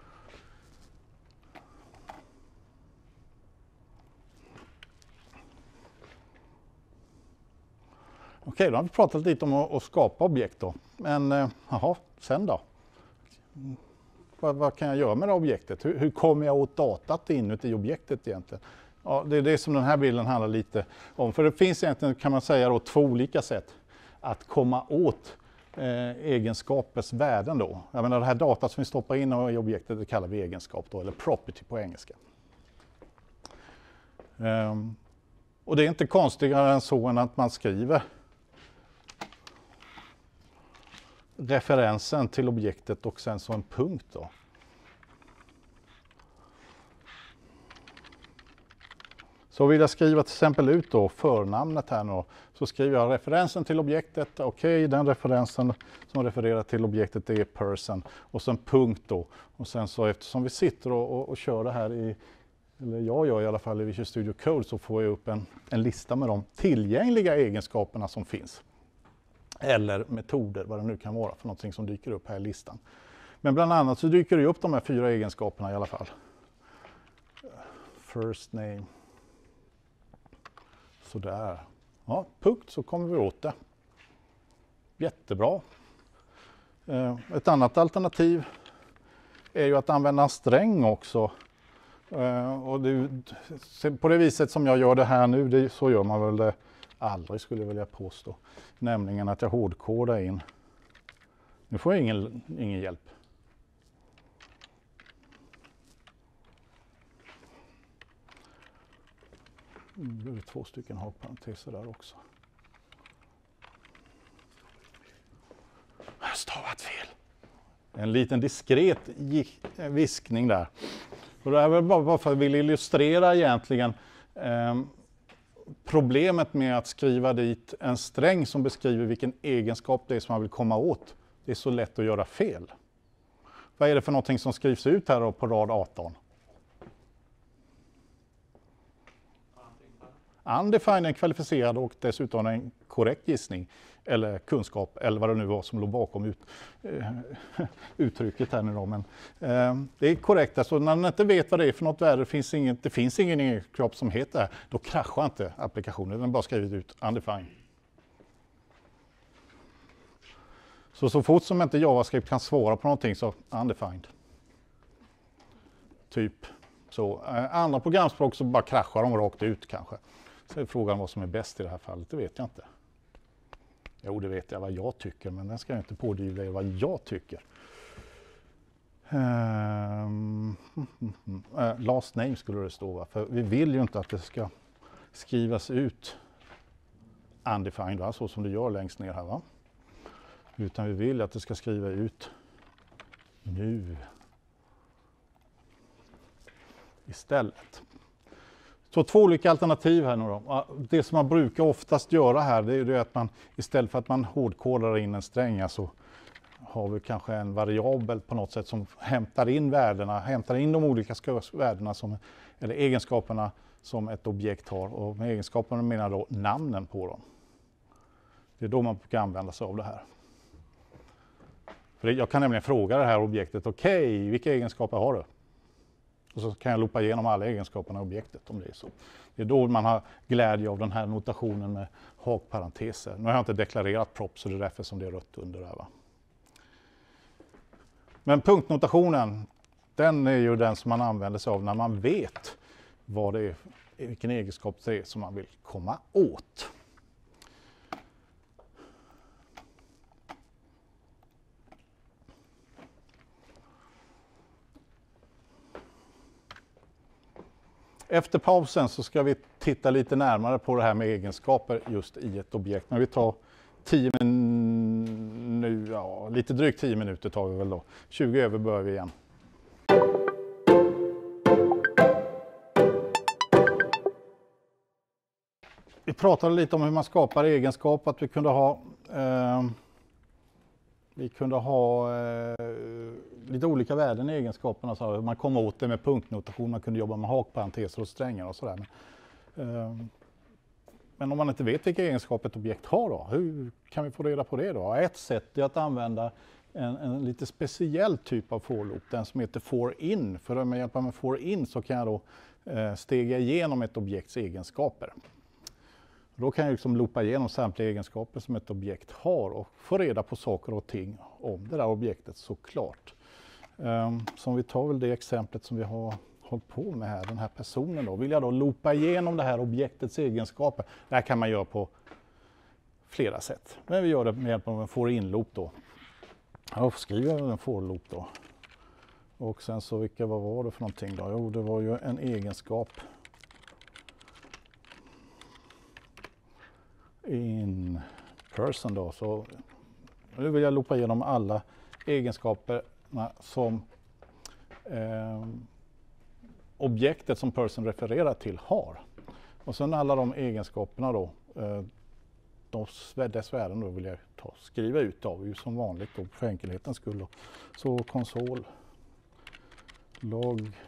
Speaker 1: Okej, då har vi pratat lite om att, att skapa objekt då. Men eh, jaha, sen då? Vad, vad kan jag göra med det objektet? Hur, hur kommer jag åt datat inuti objektet egentligen? Ja, det är det som den här bilden handlar lite om. För det finns egentligen, kan man säga, då, två olika sätt att komma åt eh, egenskapers värden då. Jag menar, det här data som vi stoppar in i objektet, det kallar vi egenskap då, eller property på engelska. Um, och det är inte konstigare än så än att man skriver referensen till objektet och sen så en punkt då. Så vill jag skriva till exempel ut då förnamnet här nu, så skriver jag referensen till objektet. Okej, okay, den referensen som refererar till objektet är person och sen punkt då. Och sen så eftersom vi sitter och, och, och kör det här i, eller jag gör i alla fall i Visual Studio Code, så får jag upp en, en lista med de tillgängliga egenskaperna som finns. Eller metoder, vad det nu kan vara för någonting som dyker upp här i listan. Men bland annat så dyker det upp de här fyra egenskaperna i alla fall. First name. Sådär. Ja, punkt, så kommer vi åt det. Jättebra. Ett annat alternativ är ju att använda en sträng också. Och det, på det viset som jag gör det här nu, det, så gör man väl det aldrig, skulle jag vilja påstå. Nämligen att jag hårdkodar in. Nu får jag ingen, ingen hjälp. Nu blir det två stycken hakparenteser där också. Jag har stavat fel. En liten diskret viskning där. Och det är väl bara för att vi vill illustrera egentligen eh, problemet med att skriva dit en sträng som beskriver vilken egenskap det är som man vill komma åt. Det är så lätt att göra fel. Vad är det för någonting som skrivs ut här då på rad arton? Undefined är en kvalificerad och dessutom en korrekt gissning eller kunskap eller vad det nu var som låg bakom ut, uh, uttrycket här nu då. Men uh, det är korrekt. Alltså, när man inte vet vad det är för något värde, det finns ingen, det finns ingen egenskap som heter det, då kraschar inte applikationen, den bara skrivit ut undefined. Så så fort som inte JavaScript kan svara på någonting så undefined. Typ så. Uh, andra programspråk så bara kraschar de rakt ut kanske. Så är frågan vad som är bäst i det här fallet, det vet jag inte. Jo, det vet jag vad jag tycker, men den ska jag inte pådyvla er vad jag tycker. Um, uh, last name skulle det stå, va? För vi vill ju inte att det ska skrivas ut undefined, va? Så som det gör längst ner här, va? Utan vi vill att det ska skriva ut nu istället. Så två olika alternativ här nu då. Det som man brukar oftast göra här, det är ju att man istället för att man hårdkodar in en sträng, så har vi kanske en variabel på något sätt som hämtar in värdena, hämtar in de olika värdena som, eller egenskaperna som ett objekt har. Och med egenskaperna menar då namnen på dem. Det är då man kan använda sig av det här. För jag kan nämligen fråga det här objektet, okej, okay, vilka egenskaper har du? Och så kan jag loopa igenom alla egenskaperna i objektet om det är så. Det är då man har glädje av den här notationen med hakparenteser. Nu har jag inte deklarerat prop, så det är därför som det är rött under där, va? Men punktnotationen, den är ju den som man använder sig av när man vet vad det är, vilken egenskap det är som man vill komma åt. Efter pausen så ska vi titta lite närmare på det här med egenskaper just i ett objekt. Men vi tar tio min- nu, ja, lite drygt tio minuter tar vi väl då. tjugo över börjar vi igen. Vi pratade lite om hur man skapar egenskap, att vi kunde ha eh, vi kunde ha eh, lite olika värden i egenskaperna. Så man kom åt det med punktnotation, man kunde jobba med hakparenteser och strängar och sådär. Men, eh, men om man inte vet vilka egenskaper ett objekt har då, hur kan vi få reda på det då? Ett sätt är att använda en, en lite speciell typ av for loop, den som heter for in. För med hjälp av for in så kan jag då eh, stega igenom ett objekts egenskaper. Då kan jag liksom loopa igenom samtliga egenskaper som ett objekt har och få reda på saker och ting om det där objektet såklart. Um, som vi tar väl det exemplet som vi har hållit på med här, den här personen då. Vill jag då loopa igenom det här objektets egenskaper? Det här kan man göra på flera sätt. Men vi gör det med hjälp av en for in-loop då. Jag skriver en for loop då. Och sen så vilka, vad var det för någonting då? Jo, det var ju en egenskap. In person då, så nu vill jag loopa igenom alla egenskaper som eh, objektet som person refererar till har. Och sen alla de egenskaperna då, eh, de, dess värden då vill jag ta, skriva ut av ju som vanligt då för enkelhetens skull. Då. Så konsol, log,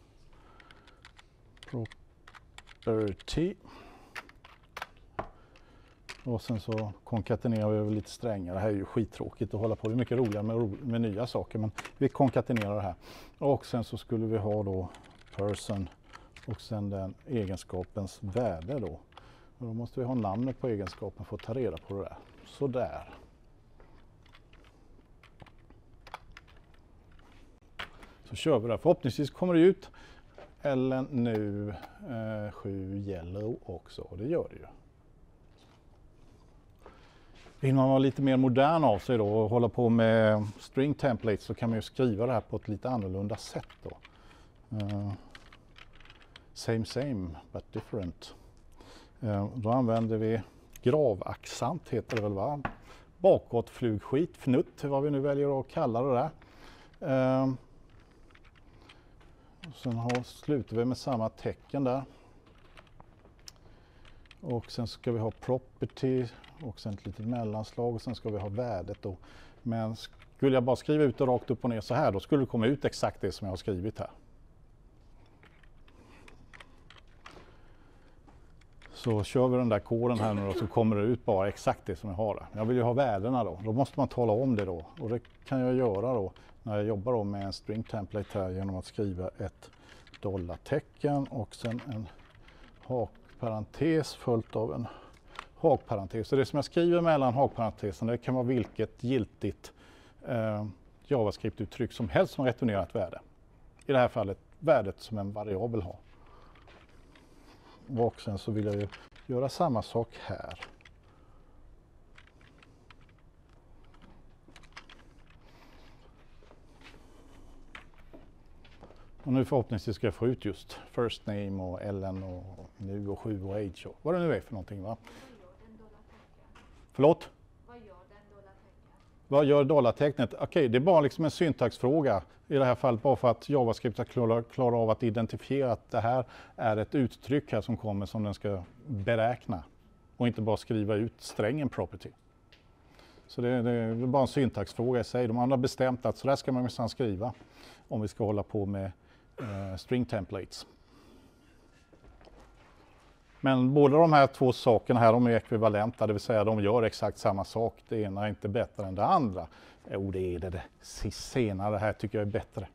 Speaker 1: property. Och sen så konkatenerar vi över lite strängar. Det här är ju skittråkigt att hålla på. Det är mycket roligare med, med nya saker, men vi konkatenerar det här. Och sen så skulle vi ha då person och sen den egenskapens värde då. Och då måste vi ha namnet på egenskapen för att ta reda på det där. Så där. Så kör vi det. Förhoppningsvis kommer det ut. Ellen nu eh, sju yellow också, och det gör det ju. Vill man vara lite mer modern av sig då och hålla på med string templates, så kan man ju skriva det här på ett lite annorlunda sätt då. Uh, same same but different. Uh, då använder vi gravaccent, heter det väl, va? Bakåt flugskit, fnutt, vad vi nu väljer att kalla det där. Uh, sen har, slutar vi med samma tecken där. Och sen ska vi ha property och sen ett litet mellanslag och sen ska vi ha värdet då. Men skulle jag bara skriva ut det rakt upp och ner så här, då skulle det komma ut exakt det som jag har skrivit här. Så kör vi den där koden här nu då, så kommer det ut bara exakt det som jag har där. Jag vill ju ha värdena då, då måste man tala om det då. Och det kan jag göra då när jag jobbar då med en string template här genom att skriva ett dollartecken och sen en hakparentes följt av en hakparentes. Så det som jag skriver mellan hakparentesen, det kan vara vilket giltigt eh, JavaScript-uttryck som helst som returnerar ett värde. I det här fallet värdet som en variabel har. Och sen så vill jag ju göra samma sak här. Och nu förhoppningsvis ska jag få ut just first name och Ellen och nu och sju och age och vad det nu är för någonting, va? Förlåt?
Speaker 5: Vad gör den dollartecknet?
Speaker 1: Vad gör dollartecknet? Okej, okay, det är bara liksom en syntaxfråga i det här fallet, bara för att JavaScript ska klara, klara av att identifiera att det här är ett uttryck här som kommer som den ska beräkna och inte bara skriva ut strängen property. Så det, det är bara en syntaxfråga i sig. De andra har bestämt att så där ska man minsann skriva om vi ska hålla på med eh, string templates. Men båda de här två sakerna här, de är ekvivalenta, det vill säga de gör exakt samma sak. Det ena är inte bättre än det andra. Jo, det är det. Det senare här tycker jag är bättre.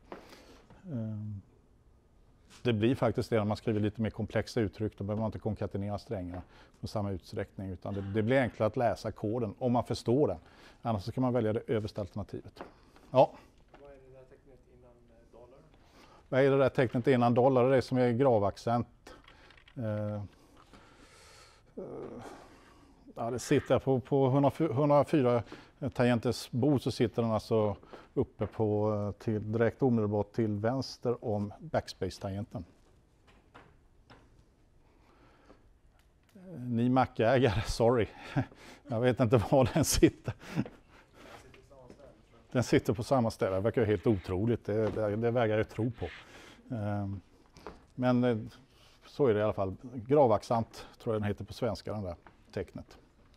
Speaker 1: Det blir faktiskt det när man skriver lite mer komplexa uttryck. Då behöver man inte konkatenera strängarna på samma utsträckning. Utan det, det blir enklare att läsa koden om man förstår den. Annars så kan man välja det översta alternativet. Ja.
Speaker 4: Vad är det där tecknet innan dollar?
Speaker 1: Vad är det där tecknet innan dollar? Det är det som är gravaccent. Uh, Ja, det sitter på, på hundrafyra tangenters bord, så sitter den alltså uppe på till, direkt omedelbart till vänster om backspace-tangenten. Ni Mac-ägare, sorry. Jag vet inte var den sitter. Den sitter på samma ställe. Det verkar helt otroligt. Det, det, det vägrar jag tro på. Men så är det i alla fall. Gravaccent tror jag den heter på svenska, den där tecknet.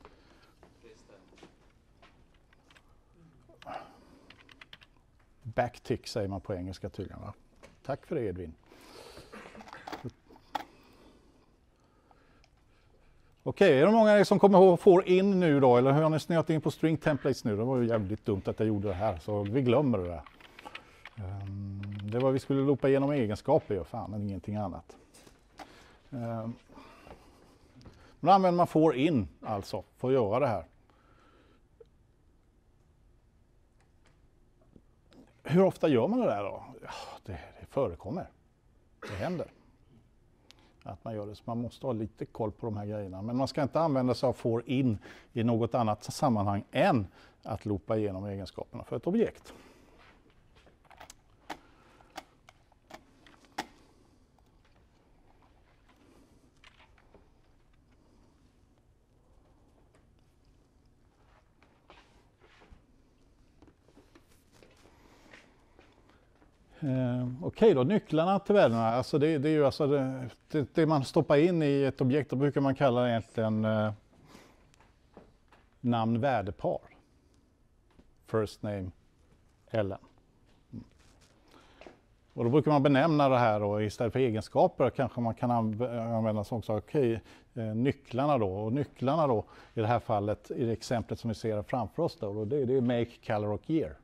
Speaker 1: Backtick säger man på engelska tydligen, va? Tack för det, Edvin. Okej, okay, är det många som kommer ihåg får in nu då? Eller hur har ni snöat in på string templates nu? Det var ju jävligt dumt att jag gjorde det här, så vi glömmer det där. Um, det var vi skulle loopa igenom egenskaper, fan, men ingenting annat. Um, men använder man får in alltså för att göra det här. Hur ofta gör man det där då? Ja, det, det förekommer. Det händer. Att man gör det, så man måste ha lite koll på de här grejerna. Men man ska inte använda sig av for in i något annat sammanhang än att loopa igenom egenskaperna för ett objekt. Eh, Okej okay då, nycklarna till värdena, alltså det, det är ju alltså det, det, det man stoppar in i ett objekt, då brukar man kalla det egentligen eh, namn-värdepar. First name, Ellen. Mm. Och då brukar man benämna det här och istället för egenskaper kanske man kan använda som också, okej, okay, eh, nycklarna då. Och nycklarna då i det här fallet, i det exemplet som vi ser framför oss då, och det, det är make, color och year.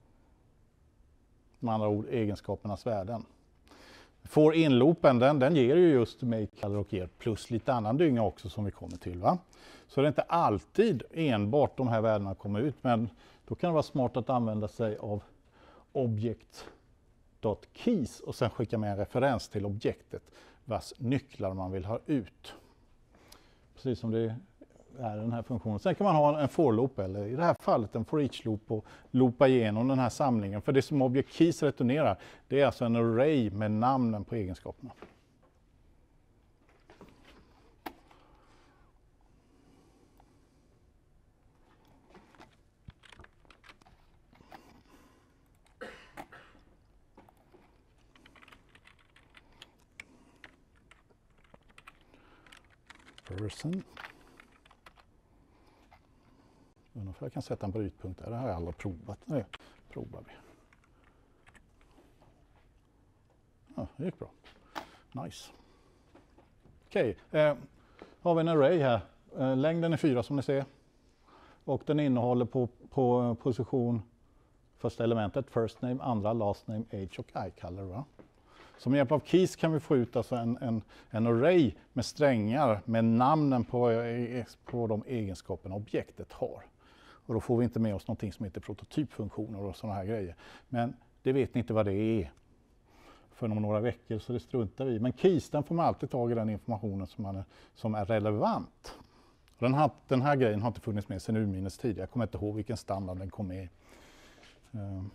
Speaker 1: Med andra ord egenskapernas värden. For in-loopen, den, den ger ju just make, color och year plus lite annan dynga också som vi kommer till. Va? Så det är inte alltid enbart de här värdena kommer ut, men då kan det vara smart att använda sig av object.keys och sen skicka med en referens till objektet vars nycklar man vill ha ut. Precis som det är den här funktionen. Sen kan man ha en for-loop eller i det här fallet en for each-loop och loopa igenom den här samlingen. För det som object keys returnerar, det är alltså en array med namnen på egenskaperna. Person. Undrar om jag kan sätta en brytpunkt där. Det har jag aldrig provat. Nu provar vi. Ja, det gick bra. Nice. Okej, okay. eh, har vi en array här. Eh, längden är fyra som ni ser. Och den innehåller på, på position första elementet, first name, andra, last name, age och eye color. Va? Så med hjälp av keys kan vi få ut alltså en, en, en array med strängar med namnen på, på de egenskaperna objektet har. Och då får vi inte med oss någonting som heter prototypfunktioner och sådana här grejer. Men det vet ni inte vad det är för några veckor, så det struntar vi. Men keys, den får man alltid tag i den informationen som, man är, som är relevant. Den här, den här grejen har inte funnits med sedan urminnes tid. Jag kommer inte ihåg vilken standard den kom med i. Um.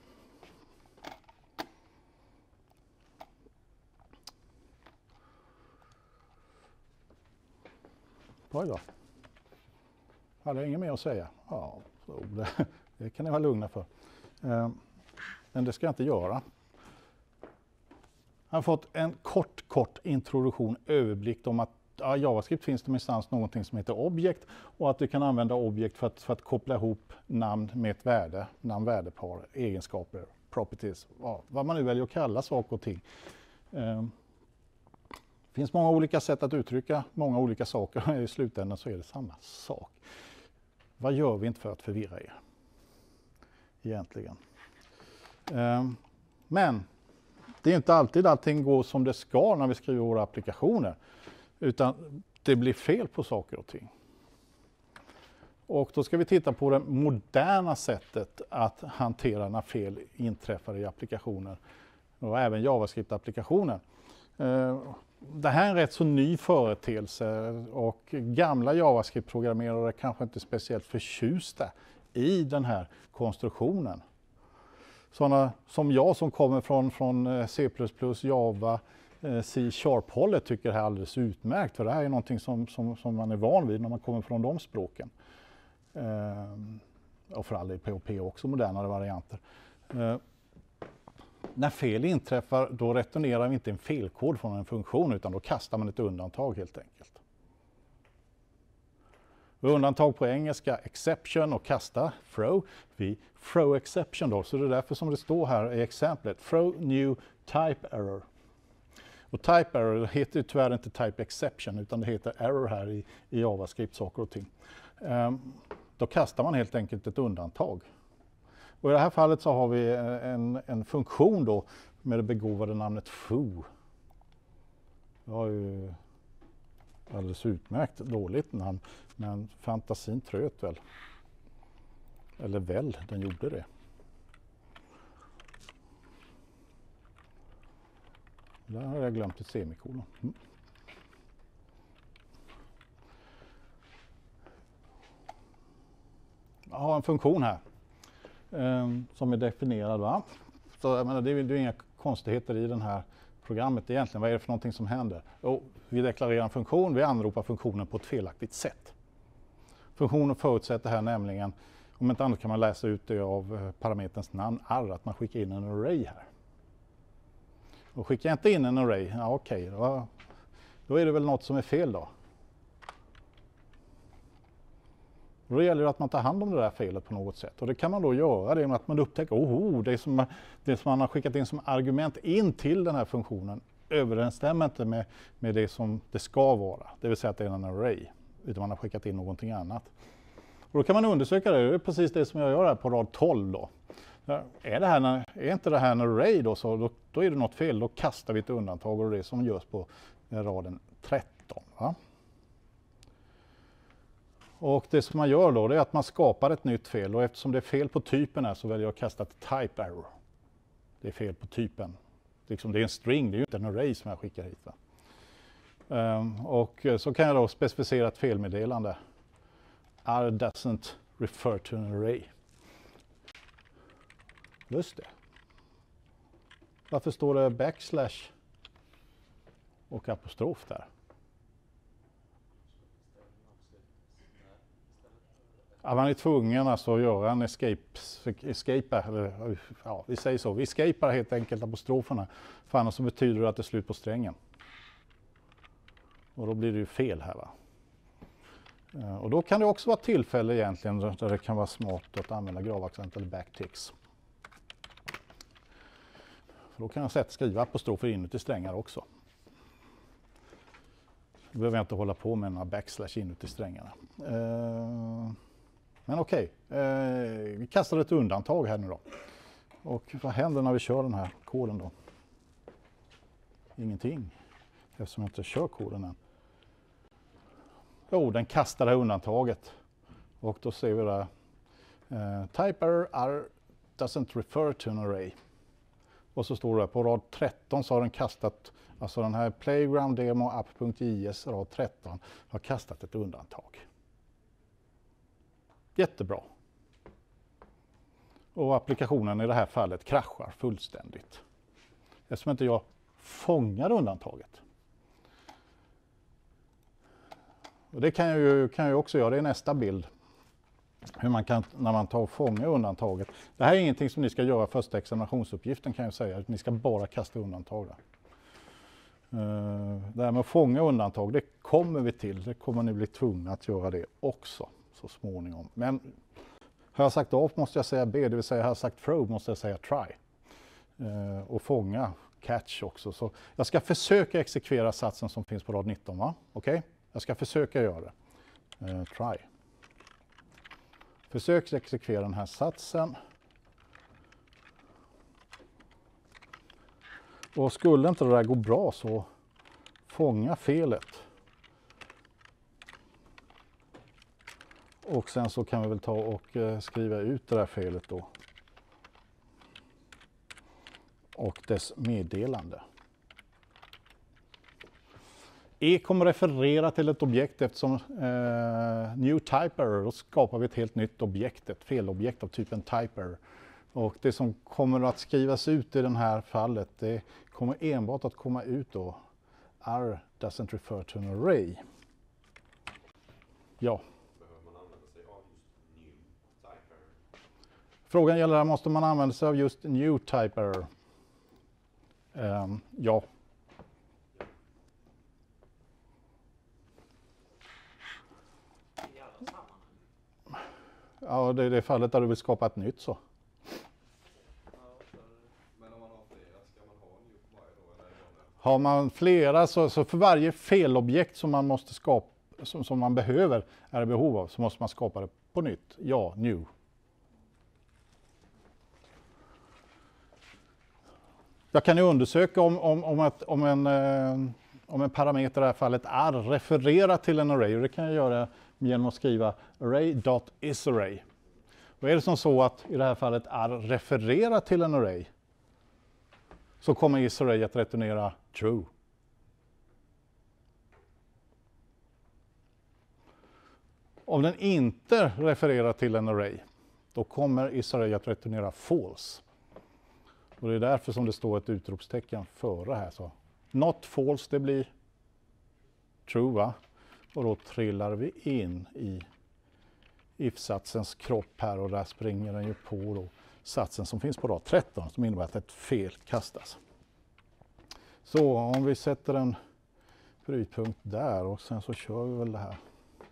Speaker 1: Oj då. Hade jag inget mer att säga? Ja, så det, det kan ni vara lugna för. Um, men det ska jag inte göra. Jag har fått en kort, kort introduktion, överblick om att ja, JavaScript finns det någonstans någonting som heter objekt och att du kan använda objekt för att, för att koppla ihop namn med ett värde, namn-värdepar, egenskaper, properties, ja, vad man nu väljer att kalla saker och ting. Um, det finns många olika sätt att uttrycka många olika saker. I slutändan så är det samma sak. Vad gör vi inte för att förvirra er? Egentligen. Um, men det är inte alltid allting går som det ska när vi skriver våra applikationer. Utan det blir fel på saker och ting. Och då ska vi titta på det moderna sättet att hantera när fel inträffar i applikationer. Och även JavaScript-applikationer. Det här är en rätt så ny företeelse och gamla JavaScript-programmerare är kanske inte speciellt förtjusta i den här konstruktionen. Sådana som jag som kommer från, från C plus plus, Java, C-sharp-hållet tycker det här är alldeles utmärkt. För det här är någonting som, som, som man är van vid när man kommer från de språken. Ehm, och för all P H P också, modernare varianter. Ehm, när fel inträffar, då returnerar vi inte en felkod från en funktion utan då kastar man ett undantag helt enkelt. Undantag på engelska, exception och kasta, throw. Vi throw exception då, så det är därför som det står här i exemplet. Throw new type error. Och type error heter tyvärr inte type exception utan det heter error här i, i JavaScript, saker och ting. Um, då kastar man helt enkelt ett undantag. Och i det här fallet så har vi en, en funktion då med det begåvade namnet foo. Det var ju alldeles utmärkt dåligt namn, men fantasin tröt väl. Eller väl, den gjorde det. Där har jag glömt ett semikolon. Mm. Jag har en funktion här um, som är definierad. Va? Så, jag menar, det är ju inga konstigheter i det här programmet egentligen. Vad är det för någonting som händer? Jo, vi deklarerar en funktion, vi anropar funktionen på ett felaktigt sätt. Funktionen förutsätter här nämligen, om inte annat kan man läsa ut det av parameterns namn R, att man skickar in en array här. Och skickar jag inte in en array, ja okej, okay, då, då är det väl något som är fel då. Och då gäller det att man tar hand om det där felet på något sätt. Och det kan man då göra det med att man upptäcker, oh, det som, det som man har skickat in som argument in till den här funktionen överensstämmer inte med, med det som det ska vara. Det vill säga att det är en array, utan man har skickat in någonting annat. Och då kan man undersöka det, det är precis det som jag gör här på rad tolv då. Är, det här, är inte det här en array då, så då, då är det något fel, då kastar vi ett undantag och det är det som görs på raden tretton. Va? Och det som man gör då, det är att man skapar ett nytt fel, och eftersom det är fel på typen här så väljer jag att kasta ett type error. Det är fel på typen. Liksom det är en string, det är ju inte en array som jag skickar hit. Va? Um, och så kan jag då specificera ett felmeddelande. R doesn't refer to an array. Just det. Varför står det backslash och apostrof där? Ja, man är tvungen alltså att göra en escape, escape eller, ja, vi säger så, vi escapar helt enkelt apostroferna, för annars så betyder det att det är slut på strängen. Och då blir det ju fel här va. Och då kan det också vara tillfälle egentligen där det kan vara smart att använda gravaccent eller backticks. För då kan jag sätta skriva apostrofer inuti strängar också. Då behöver jag inte hålla på med några backslash inuti strängarna. Uh, men okej, okay. uh, vi kastar ett undantag här nu då. Och vad händer när vi kör den här koden då? Ingenting, eftersom jag inte kör koden än. Jo, den kastar det här undantaget. Och då ser vi där. Uh, type error R doesn't refer to an array. Och så står det på rad tretton så har den kastat, alltså den här playground demo app.js rad tretton har kastat ett undantag. Jättebra. Och applikationen i det här fallet kraschar fullständigt. Eftersom inte jag fångar undantaget. Och det kan jag ju kan jag också göra, det är nästa bild. Hur man kan, när man tar och fångar undantaget. Det här är ingenting som ni ska göra första examinationsuppgiften kan jag säga. Ni ska bara kasta undantag. Uh, det här med att fånga undantag, det kommer vi till. Det kommer ni bli tvungna att göra det också så småningom. Men har jag sagt A måste jag säga B, det vill säga har jag sagt throw måste jag säga try. Uh, och fånga, catch också. Så jag ska försöka exekvera satsen som finns på rad nitton, va? Okej? Okay? Jag ska försöka göra det. Uh, try. Försök exekvera den här satsen. Och skulle inte det där gå bra så fånga felet. Och sen så kan vi väl ta och skriva ut det där felet då. Och dess meddelande. E kommer referera till ett objekt eftersom eh, new type error, då skapar vi ett helt nytt objekt, ett felobjekt av typen type error. Och det som kommer att skrivas ut i det här fallet, det kommer enbart att komma ut då R doesn't refer to an array. Ja.
Speaker 3: Behöver man använda sig av just new type error?
Speaker 1: Frågan gäller, måste man använda sig av just new type error? Um, ja. Ja, det är det fallet där du vill skapa ett nytt så.
Speaker 3: Men om man har flera, ska man ha en ny på varje då? Eller
Speaker 1: har man flera så, så för varje felobjekt som man måste skapa, som, som man behöver, är i behov av, så måste man skapa det på nytt. Ja, new. Jag kan ju undersöka om, om, om, att, om, en, eh, om en parameter i det här fallet är refererar till en array. Och det kan jag göra genom att skriva array.isArray. Och är det som så att i det här fallet är refererar till en array, så kommer isArray att returnera true. Om den inte refererar till en array, då kommer isArray att returnera false. Och det är därför som det står ett utropstecken före här. Så not false, det blir true, va? Och då trillar vi in i if-satsens kropp här, och där springer den ju på då satsen som finns på rad tretton, som innebär att ett fel kastas. Så om vi sätter en brytpunkt där och sen så kör vi väl det här.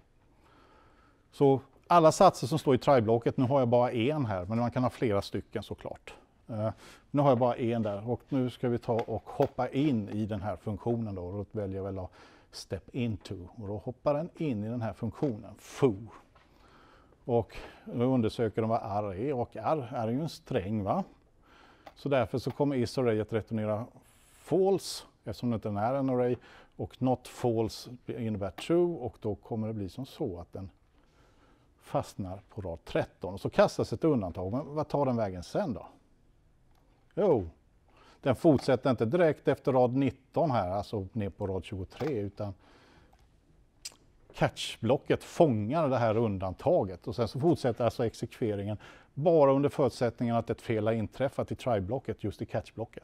Speaker 1: Så alla satser som står i try-blocket, nu har jag bara en här, men man kan ha flera stycken såklart. Uh, nu har jag bara en där och nu ska vi ta och hoppa in i den här funktionen då. Då väljer jag väl step into och då hoppar den in i den här funktionen, foo. Och då undersöker de vad R är och R är ju en sträng, va? Så därför så kommer isArray att returnera false eftersom det inte är en array och not false innebär true och då kommer det bli som så att den fastnar på rad tretton och så kastas ett undantag. Men vad tar den vägen sen då? Jo, den fortsätter inte direkt efter rad nitton här, alltså ner på rad tjugotre, utan catchblocket fångar det här undantaget och sen så fortsätter alltså exekveringen bara under förutsättningen att ett fel har inträffat i try-blocket just i catchblocket.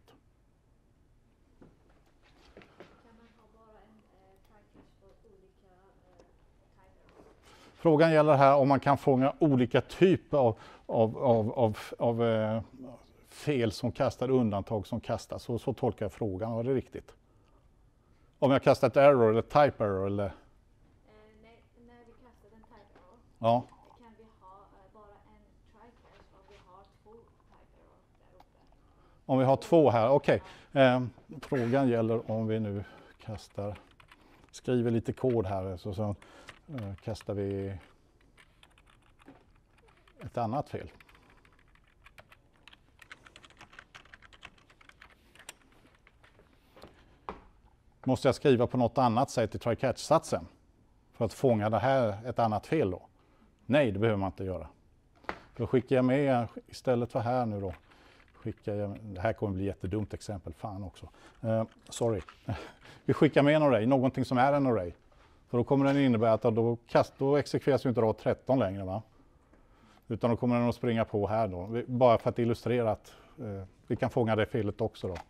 Speaker 5: Kan man ha bara en eh, try-catch för olika eh, typer?
Speaker 1: Frågan gäller här om man kan fånga olika typer av, av, av, av, av eh, fel som kastar, undantag som kastas. Så, så tolkar jag frågan, var det riktigt? Om jag kastar ett error eller type error eller?
Speaker 5: Eh, när, när vi kastar en type error
Speaker 1: Ja.
Speaker 5: kan vi ha eh, bara en try-catch om vi har två type error där uppe.
Speaker 1: Om vi har två här, okej. Okay. Eh, frågan gäller om vi nu kastar, skriver lite kod här så, så eh, kastar vi ett annat fel. Måste jag skriva på något annat sätt i try-catch-satsen för att fånga det här ett annat fel då? Nej, det behöver man inte göra. Då skickar jag med, istället för här nu då, skickar jag, det här kommer bli ett jättedumt exempel, fan också. Uh, sorry. Vi skickar med en array, någonting som är en array. För då kommer den innebära att då, kast, då exekveras ju inte rad tretton längre, va? Utan då kommer den att springa på här då, bara för att illustrera att uh, vi kan fånga det felet också då.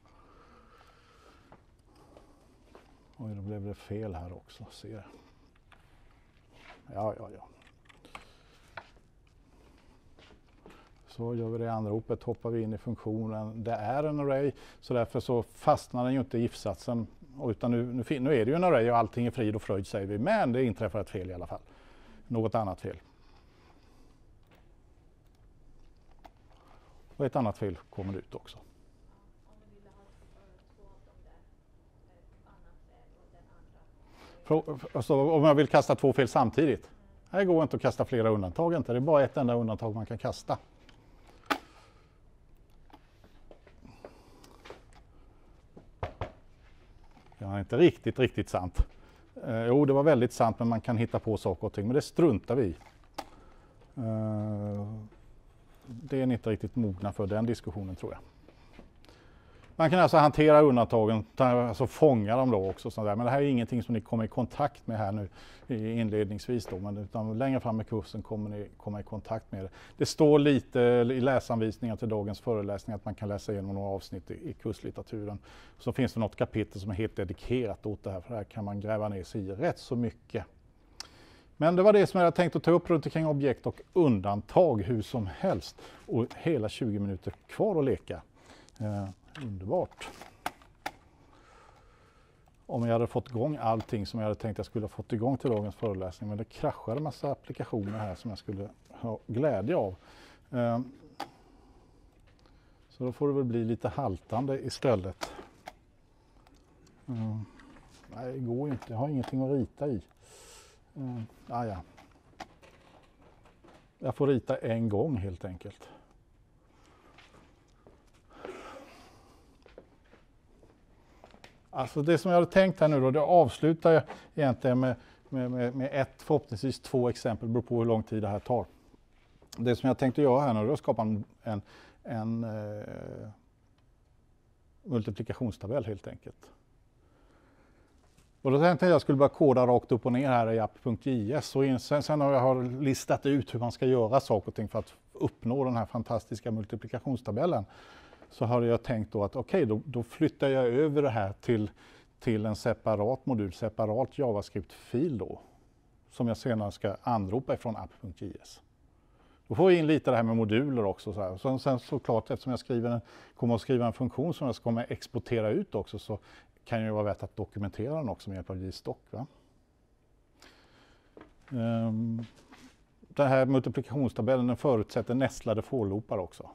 Speaker 1: Oj, då blev det fel här också, ser. Ja, ja, ja. Så gör vi det anropet, hoppar vi in i funktionen. Det är en array, så därför så fastnar den ju inte i if-satsen. Utan nu, nu, nu är det ju en array och allting är frid och fröjd säger vi. Men det inträffar ett fel i alla fall. Något annat fel. Och ett annat fel kommer ut också.
Speaker 5: Om vi vill ha eh, två av dem där, ett annat fel och den andra.
Speaker 1: För, alltså, om jag vill kasta två fel samtidigt. Här går inte att kasta flera undantag inte. Det är bara ett enda undantag man kan kasta. Ja, inte riktigt, riktigt sant. Eh, jo, det var väldigt sant, men man kan hitta på saker och ting. Men det struntar vi i. Eh, det är inte riktigt mogna för den diskussionen, tror jag. Man kan alltså hantera undantagen, alltså fånga dem då också. Sådär. Men det här är ingenting som ni kommer i kontakt med här nu inledningsvis då, men utan längre fram i kursen kommer ni komma i kontakt med det. Det står lite i läsanvisningar till dagens föreläsning att man kan läsa igenom några avsnitt i, i kurslitteraturen. Så finns det något kapitel som är helt dedikerat åt det här, för här kan man gräva ner sig i rätt så mycket. Men det var det som jag hade tänkt att ta upp runt omkring objekt och undantag hur som helst. Och hela tjugo minuter kvar att leka. Eh, underbart. Om jag hade fått igång allting som jag hade tänkt jag skulle ha fått igång till dagens föreläsning. Men det kraschade en massa applikationer här som jag skulle ha glädje av. Eh, så då får det väl bli lite haltande istället. Eh, nej, det går ju inte. Jag har ingenting att rita i. Uh, ah, ja. Jag får rita en gång helt enkelt. Alltså det som jag hade tänkt här nu då, det avslutar jag egentligen med, med, med, med ett, förhoppningsvis två exempel, beror på hur lång tid det här tar. Det som jag tänkte göra här nu är att skapa en, en, en eh, multiplikationstabell helt enkelt. Och då tänkte jag att jag skulle börja koda rakt upp och ner här i app.js. Och sen, sen har jag listat ut hur man ska göra saker och ting för att uppnå den här fantastiska multiplikationstabellen. Så har jag tänkt då att okej, okay, då, då flyttar jag över det här till, till en separat modul, separat JavaScript-fil då. Som jag senare ska anropa ifrån app.js. Då får vi in lite det här med moduler också. Så här. Sen, sen såklart, eftersom jag skriver en, kommer att skriva en funktion som jag ska kommer exportera ut också, så kan det ju vara värt att dokumentera den också med hjälp av JStock. Va? Um, den här multiplikationstabellen den förutsätter nästlade for-loopar också.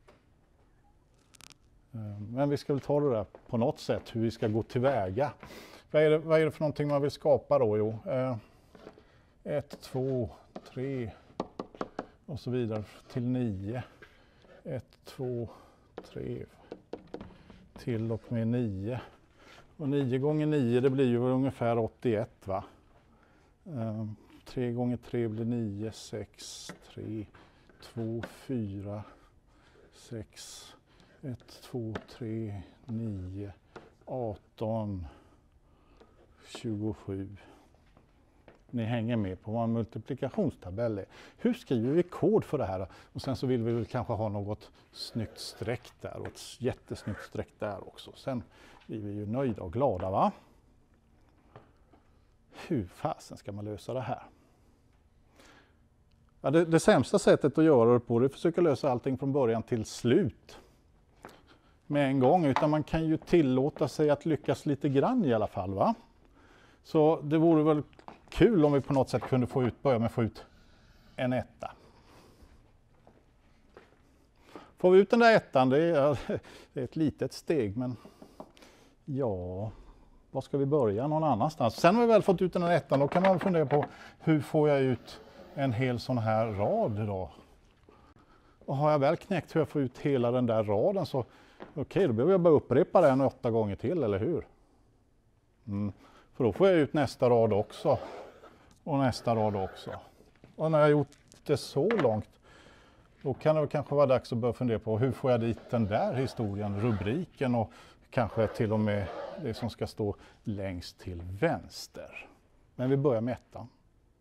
Speaker 1: Um, men vi ska väl ta det där på något sätt, hur vi ska gå tillväga. Vad är det, vad är det för någonting man vill skapa då? Jo, uh, ett, två, tre och så vidare till nio. ett, två, tre till och med nio. Och nio gånger nio det blir ju ungefär åttioett va? Um, tre gånger tre blir nio, sex, tre, två, fyra, sex, ett, två, tre, nio, arton, tjugosju. Ni hänger med på vad en multiplikationstabell är. Hur skriver vi kod för det här? Och sen så vill vi väl kanske ha något snyggt streck där och ett jättesnyggt streck där också. Sen blir vi ju nöjda och glada va? Hur fasen ska man lösa det här? Ja, det, det sämsta sättet att göra det på är att försöka lösa allting från början till slut. Med en gång, utan man kan ju tillåta sig att lyckas lite grann i alla fall va? Så det vore väl kul om vi på något sätt kunde få ut, börja med att få ut en etta. Får vi ut den där ettan, det är, det är ett litet steg, men ja, var ska vi börja någon annanstans? Sen har vi väl fått ut den där ettan, då kan man fundera på hur får jag ut en hel sån här rad då? Och har jag väl knäckt hur jag får ut hela den där raden så okej, okay, då behöver jag bara upprepa den åtta gånger till, eller hur? Mm. För då får jag ut nästa rad också. Och nästa rad också. Och när jag har gjort det så långt, då kan det kanske vara dags att börja fundera på hur får jag dit den där historien, rubriken och kanske till och med det som ska stå längst till vänster. Men vi börjar med ettan.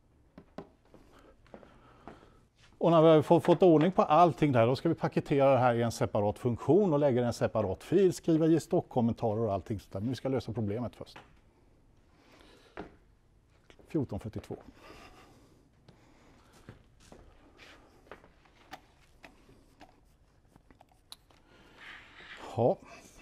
Speaker 1: Och när vi har fått, fått ordning på allting där, då ska vi paketera det här i en separat funktion och lägga en separat fil, skriva JStock-kommentarer och allting sånt där. Men vi ska lösa problemet först. fjorton fyrtiotvå. Ja.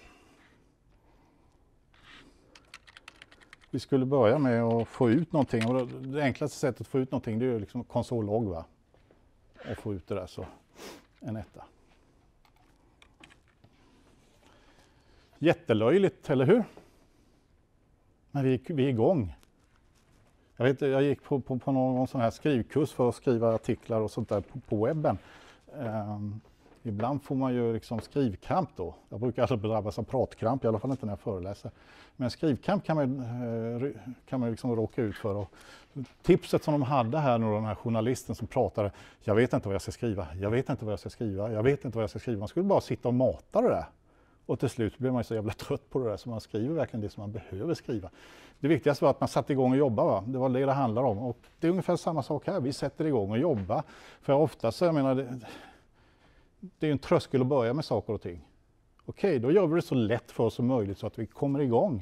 Speaker 1: Vi skulle börja med att få ut någonting. Och det enklaste sättet att få ut någonting det är ju liksom konsol-logg va. Och få ut det där så en etta. Jättelöjligt, eller hur? Men vi, vi är igång. Jag, vet, jag gick på, på, på någon sån här skrivkurs för att skriva artiklar och sånt där på, på webben. Um, ibland får man ju liksom skrivkramp då. Jag brukar alltså drabbas av pratkramp, i alla fall inte när jag föreläser. Men skrivkramp kan man, uh, kan man liksom råka ut för. Och tipset som de hade här nu, den här journalisten som pratade, jag vet inte vad jag ska skriva, jag vet inte vad jag ska skriva, jag vet inte vad jag ska skriva. Man skulle bara sitta och mata det där. Och till slut blir man så jävla trött på det där så man skriver verkligen det som man behöver skriva. Det viktigaste var att man satte igång och jobbade. Va? Det var det det handlar om. Och det är ungefär samma sak här. Vi sätter igång och jobbar. För ofta så jag menar, det, det är en tröskel att börja med saker och ting. Okej, då gör vi det så lätt för oss som möjligt så att vi kommer igång.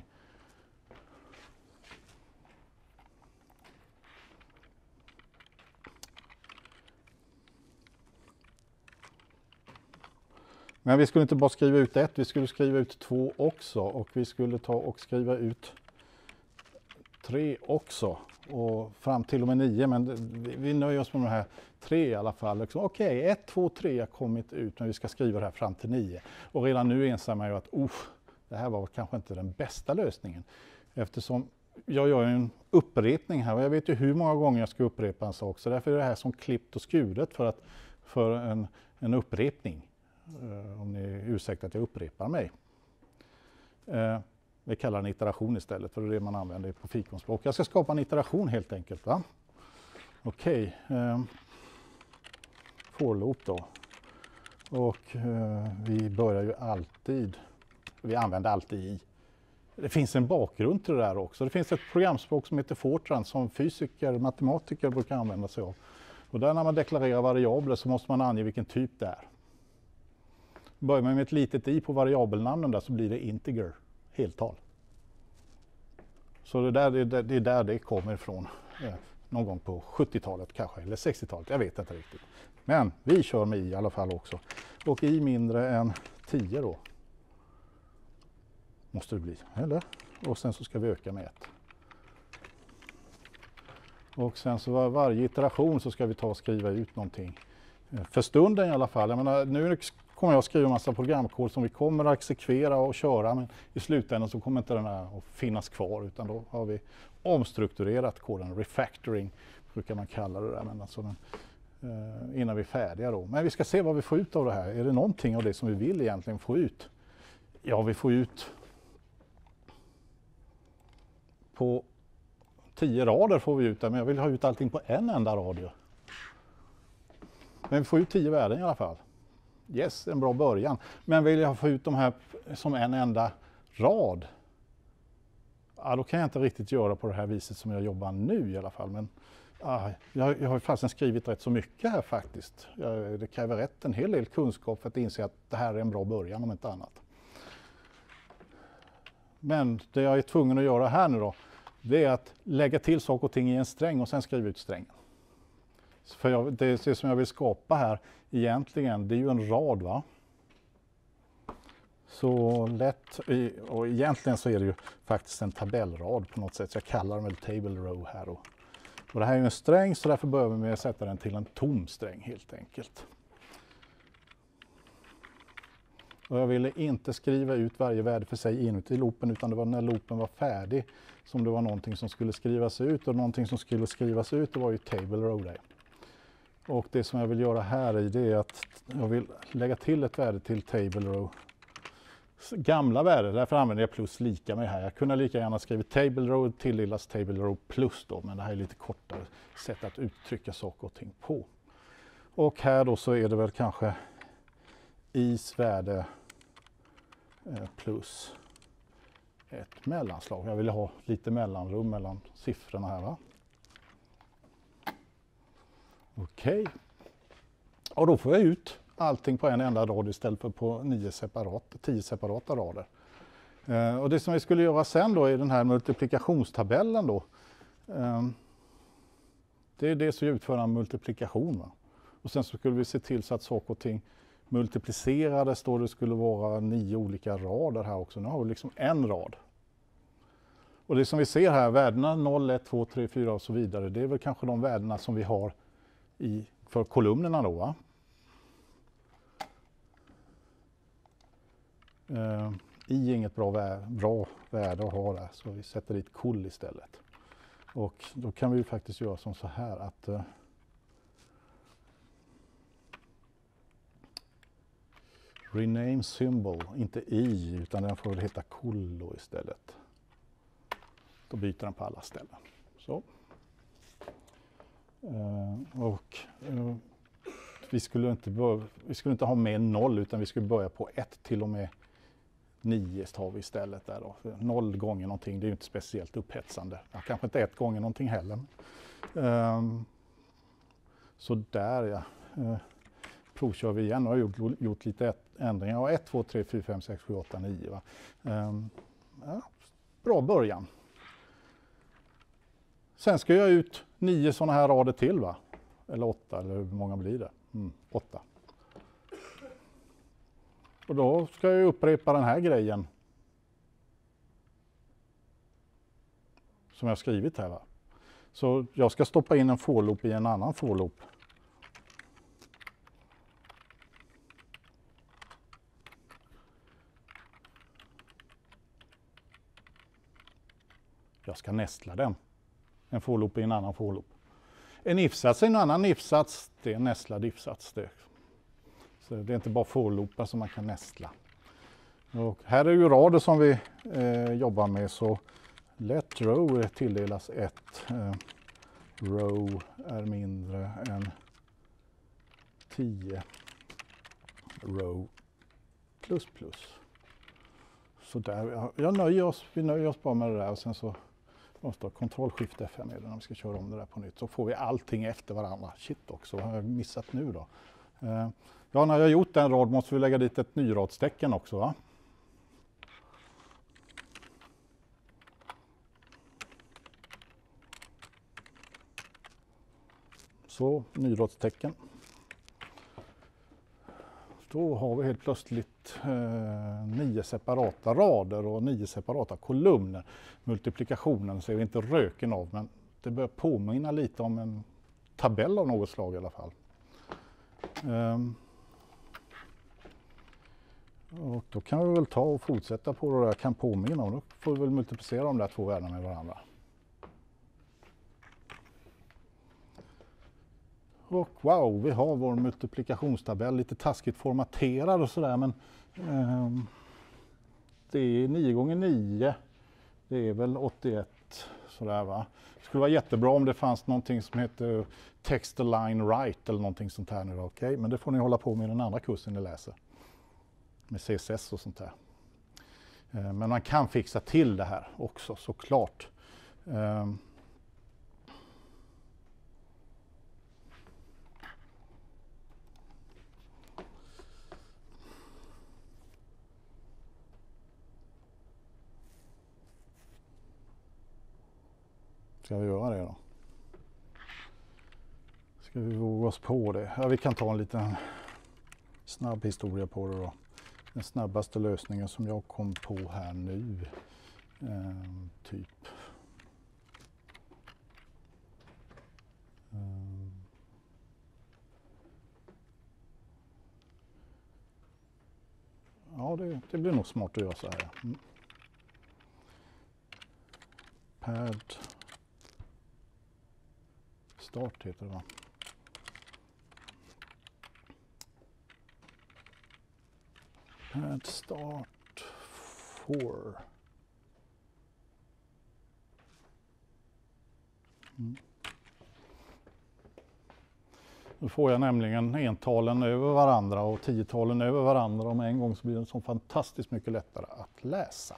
Speaker 1: Men vi skulle inte bara skriva ut ett, vi skulle skriva ut två också och vi skulle ta och skriva ut tre också och fram till och med nio, men vi nöjer oss med de här tre i alla fall. Liksom, okej, okay, ett, två, tre har kommit ut, men vi ska skriva det här fram till nio. Och redan nu inser man ju att oh, det här var kanske inte den bästa lösningen. Eftersom jag gör en upprepning här och jag vet ju hur många gånger jag ska upprepa en sak, så därför är det här som klippt och skuret för, att, för en, en upprepning. Uh, om ni ursäktar att jag upprepar mig. Uh, vi kallar den iteration istället, för det är det man använder på fikonspråk. Jag ska skapa en iteration helt enkelt. Va? Okej. Okay. Uh, for loop då. Och uh, vi börjar ju alltid, vi använder alltid i. Det finns en bakgrund till det där också. Det finns ett programspråk som heter Fortran som fysiker, matematiker brukar använda sig av. Och där när man deklarerar variabler så måste man ange vilken typ det är. Börjar man med ett litet i på variabelnamnen där så blir det integer, heltal. Så det, där, det, det är där det kommer ifrån. någon gång på sjuttiotalet kanske, eller sextiotalet, jag vet inte riktigt. Men vi kör med i i alla fall också. Och i mindre än tio då. Måste det bli, eller? Och sen så ska vi öka med ett. Och sen så var varje iteration så ska vi ta och skriva ut någonting. För stunden i alla fall. Jag menar, nu kommer jag att skriva en massa programkod som vi kommer att exekvera och köra, men i slutändan så kommer inte den här att finnas kvar, utan då har vi omstrukturerat koden, refactoring brukar man kalla det där, men alltså den, eh, innan vi är färdiga då. Men vi ska se vad vi får ut av det här. Är det någonting av det som vi vill egentligen få ut? Ja, vi får ut på tio rader får vi ut det, men jag vill ha ut allting på en enda rad ju. Men vi får ut tio värden i alla fall. Yes, en bra början. Men vill jag få ut de här som en enda rad, ja, då kan jag inte riktigt göra på det här viset som jag jobbar nu i alla fall. Men ja, jag, jag har ju faktiskt skrivit rätt så mycket här faktiskt. Jag, det kräver rätt en hel del kunskap för att inse att det här är en bra början om inte annat. Men det jag är tvungen att göra här nu då, det är att lägga till saker och ting i en sträng och sen skriva ut strängen. För jag, det, det som jag vill skapa här egentligen, det är ju en rad, va? Så lätt, och egentligen så är det ju faktiskt en tabellrad på något sätt. Så jag kallar den väl table row här då. Och det här är ju en sträng, så därför behöver vi sätta den till en tom sträng helt enkelt. Och jag ville inte skriva ut varje värde för sig inuti loopen, utan det var när loopen var färdig som det var någonting som skulle skrivas ut, och någonting som skulle skrivas ut, det var ju table row där. Och det som jag vill göra här i, det är att jag vill lägga till ett värde till table row. Gamla värde, därför använder jag plus lika med här. Jag kunde lika gärna skrivit table row tilldelas table row plus då, men det här är lite kortare sätt att uttrycka saker och ting på. Och här då så är det väl kanske is värde plus ett mellanslag. Jag vill ha lite mellanrum mellan siffrorna här, va? Okej. Okay. Och då får jag ut allting på en enda rad istället för på nio separat, tio separata rader. Eh, och det som vi skulle göra sen då i den här multiplikationstabellen då, eh, det är det som utför en multiplikation, va? Och sen så skulle vi se till så att saker och ting multiplicerades då det skulle vara nio olika rader här också. Nu har vi liksom en rad. Och det som vi ser här, värdena noll, ett, två, tre, fyra och så vidare, det är väl kanske de värdena som vi har i, för kolumnerna då, va? Uh, I är inget bra, vä bra värde att ha där, så vi sätter dit kol istället. Och då kan vi ju faktiskt göra som så här att uh, rename symbol, inte i, utan den får väl heta kol då istället. Då byter den på alla ställen. Så. Uh, och uh, vi skulle inte börja, vi skulle inte ha med noll, utan vi skulle börja på ett till och med nio har vi istället där då. noll gånger någonting, det är ju inte speciellt upphetsande. Ja, kanske inte ett gånger någonting heller. Uh, så där ja. Uh, provkör vi igen och har gjort, gjort lite ett, ändringar. Och ett, två, tre, fyra, fem, sex, sju, åtta, nio. Va? Uh, ja, bra början. Sen ska jag ut nio sådana här rader till, va? Eller åtta, eller hur många blir det? Mm, åtta. Och då ska jag upprepa den här grejen. Som jag skrivit här, va? Så jag ska stoppa in en for loop i en annan for loop. Jag ska nästla den. En for loop i en annan for loop. En if-sats är en annan if-sats. Det är en nästlad if-sats. Det. Så det är inte bara for loopar som man kan nästla. Och här är ju rader som vi eh, jobbar med. Så let row tilldelas ett. Eh, row är mindre än tio. Row plus plus. Så där, jag nöjer oss, vi nöjer oss bara med det där, och sen så måste jag kontroll skift F M med det när vi ska köra om det där på nytt. Så får vi allting efter varandra. Shit också, vad har jag missat nu då? Uh, ja, när jag har gjort en rad måste vi lägga dit ett nyradstecken också, va? Så, nyrådstecken. Då har vi helt plötsligt eh, nio separata rader och nio separata kolumner. Multiplikationen ser vi inte röken av, men det börjar påminna lite om en tabell av något slag i alla fall. Um, och då kan vi väl ta och fortsätta på det jag kan påminna om. Då får vi väl multiplicera de där två värdena med varandra. Och wow, vi har vår multiplikationstabell lite taskigt formaterad och sådär, men um, det är nio gånger nio, det är väl åttioett sådär va. Det skulle vara jättebra om det fanns någonting som heter text align right eller någonting sånt här nu då, okej? Okay? Men det får ni hålla på med i den andra kursen ni läser. Med C S S och sånt där. Uh, men man kan fixa till det här också såklart. Um, Ska vi göra det då? Ska vi våga oss på det? Ja, vi kan ta en liten snabb historia på det då. Den snabbaste lösningen som jag kom på här nu. Ehm, typ. Ehm. Ja, det, det blir nog smart att göra så här. Mm. Pad start heter det va? Pad start four. Mm. Då får jag nämligen entalen över varandra och tiotalen över varandra, och med en gång så blir det så fantastiskt mycket lättare att läsa.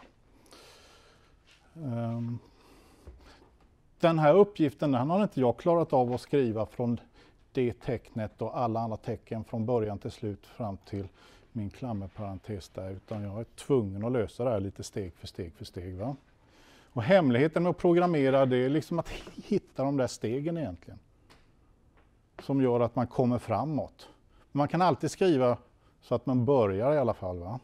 Speaker 1: Um. Den här uppgiften den har inte jag klarat av att skriva från det tecknet och alla andra tecken från början till slut fram till min klammerparentes där, utan jag är tvungen att lösa det här lite steg för steg för steg. Va? Och hemligheten med att programmera, det är liksom att hitta de där stegen egentligen. Som gör att man kommer framåt. Man kan alltid skriva så att man börjar i alla fall. Va?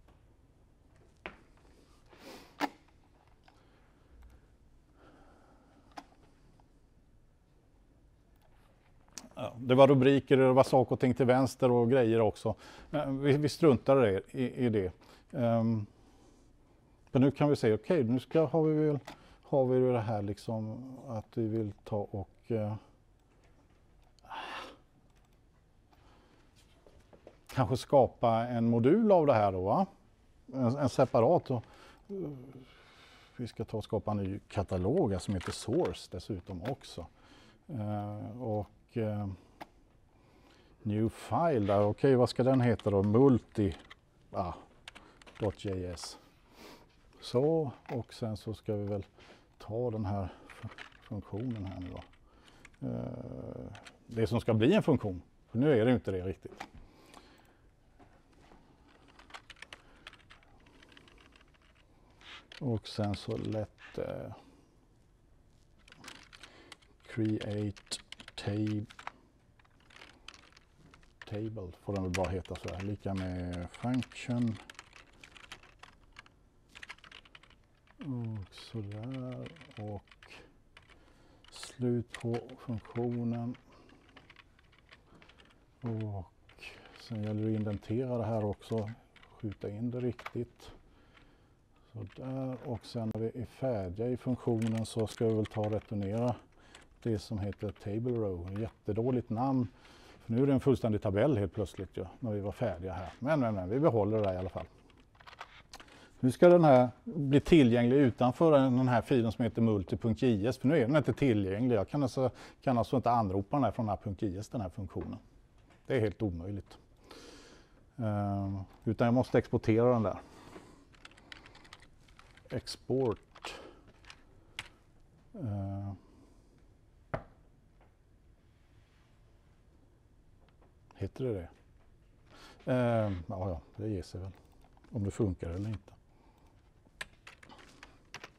Speaker 1: Ja, det var rubriker, det var saker och ting till vänster och grejer också. Vi, vi struntade i, i det. Um, men nu kan vi säga, okej, okay, nu ska, har vi väl har vi det här liksom att vi vill ta och uh, kanske skapa en modul av det här då, va? En, en separat. Och, uh, vi ska ta och skapa en ny katalog som heter Source dessutom också. Uh, och Uh, new file där, okej okay, vad ska den heta då? Multi ah, .js. Så, och sen så ska vi väl ta den här funktionen här nu då. Uh, det som ska bli en funktion, för nu är det inte det riktigt. Och sen så lätt uh, create Tab table får den väl bara heta så här, lika med function och sådär, och slut på funktionen, och sen gäller det att indentera det här också, skjuta in det riktigt så där, och sen när vi är färdiga i funktionen så ska vi väl ta och returnera det som heter table row. Jättedåligt namn. För nu är det en fullständig tabell helt plötsligt ja, när vi var färdiga här. Men, men, men vi behåller det där i alla fall. Nu ska den här bli tillgänglig utanför den här filen som heter multi.js. För nu är den inte tillgänglig. Jag kan alltså, kan alltså inte anropa den här från den här .js, den här funktionen. Det är helt omöjligt. Uh, utan jag måste exportera den där. Export. Uh, Heter det det? Eh, ja, ja, det ger sig väl. Om det funkar eller inte.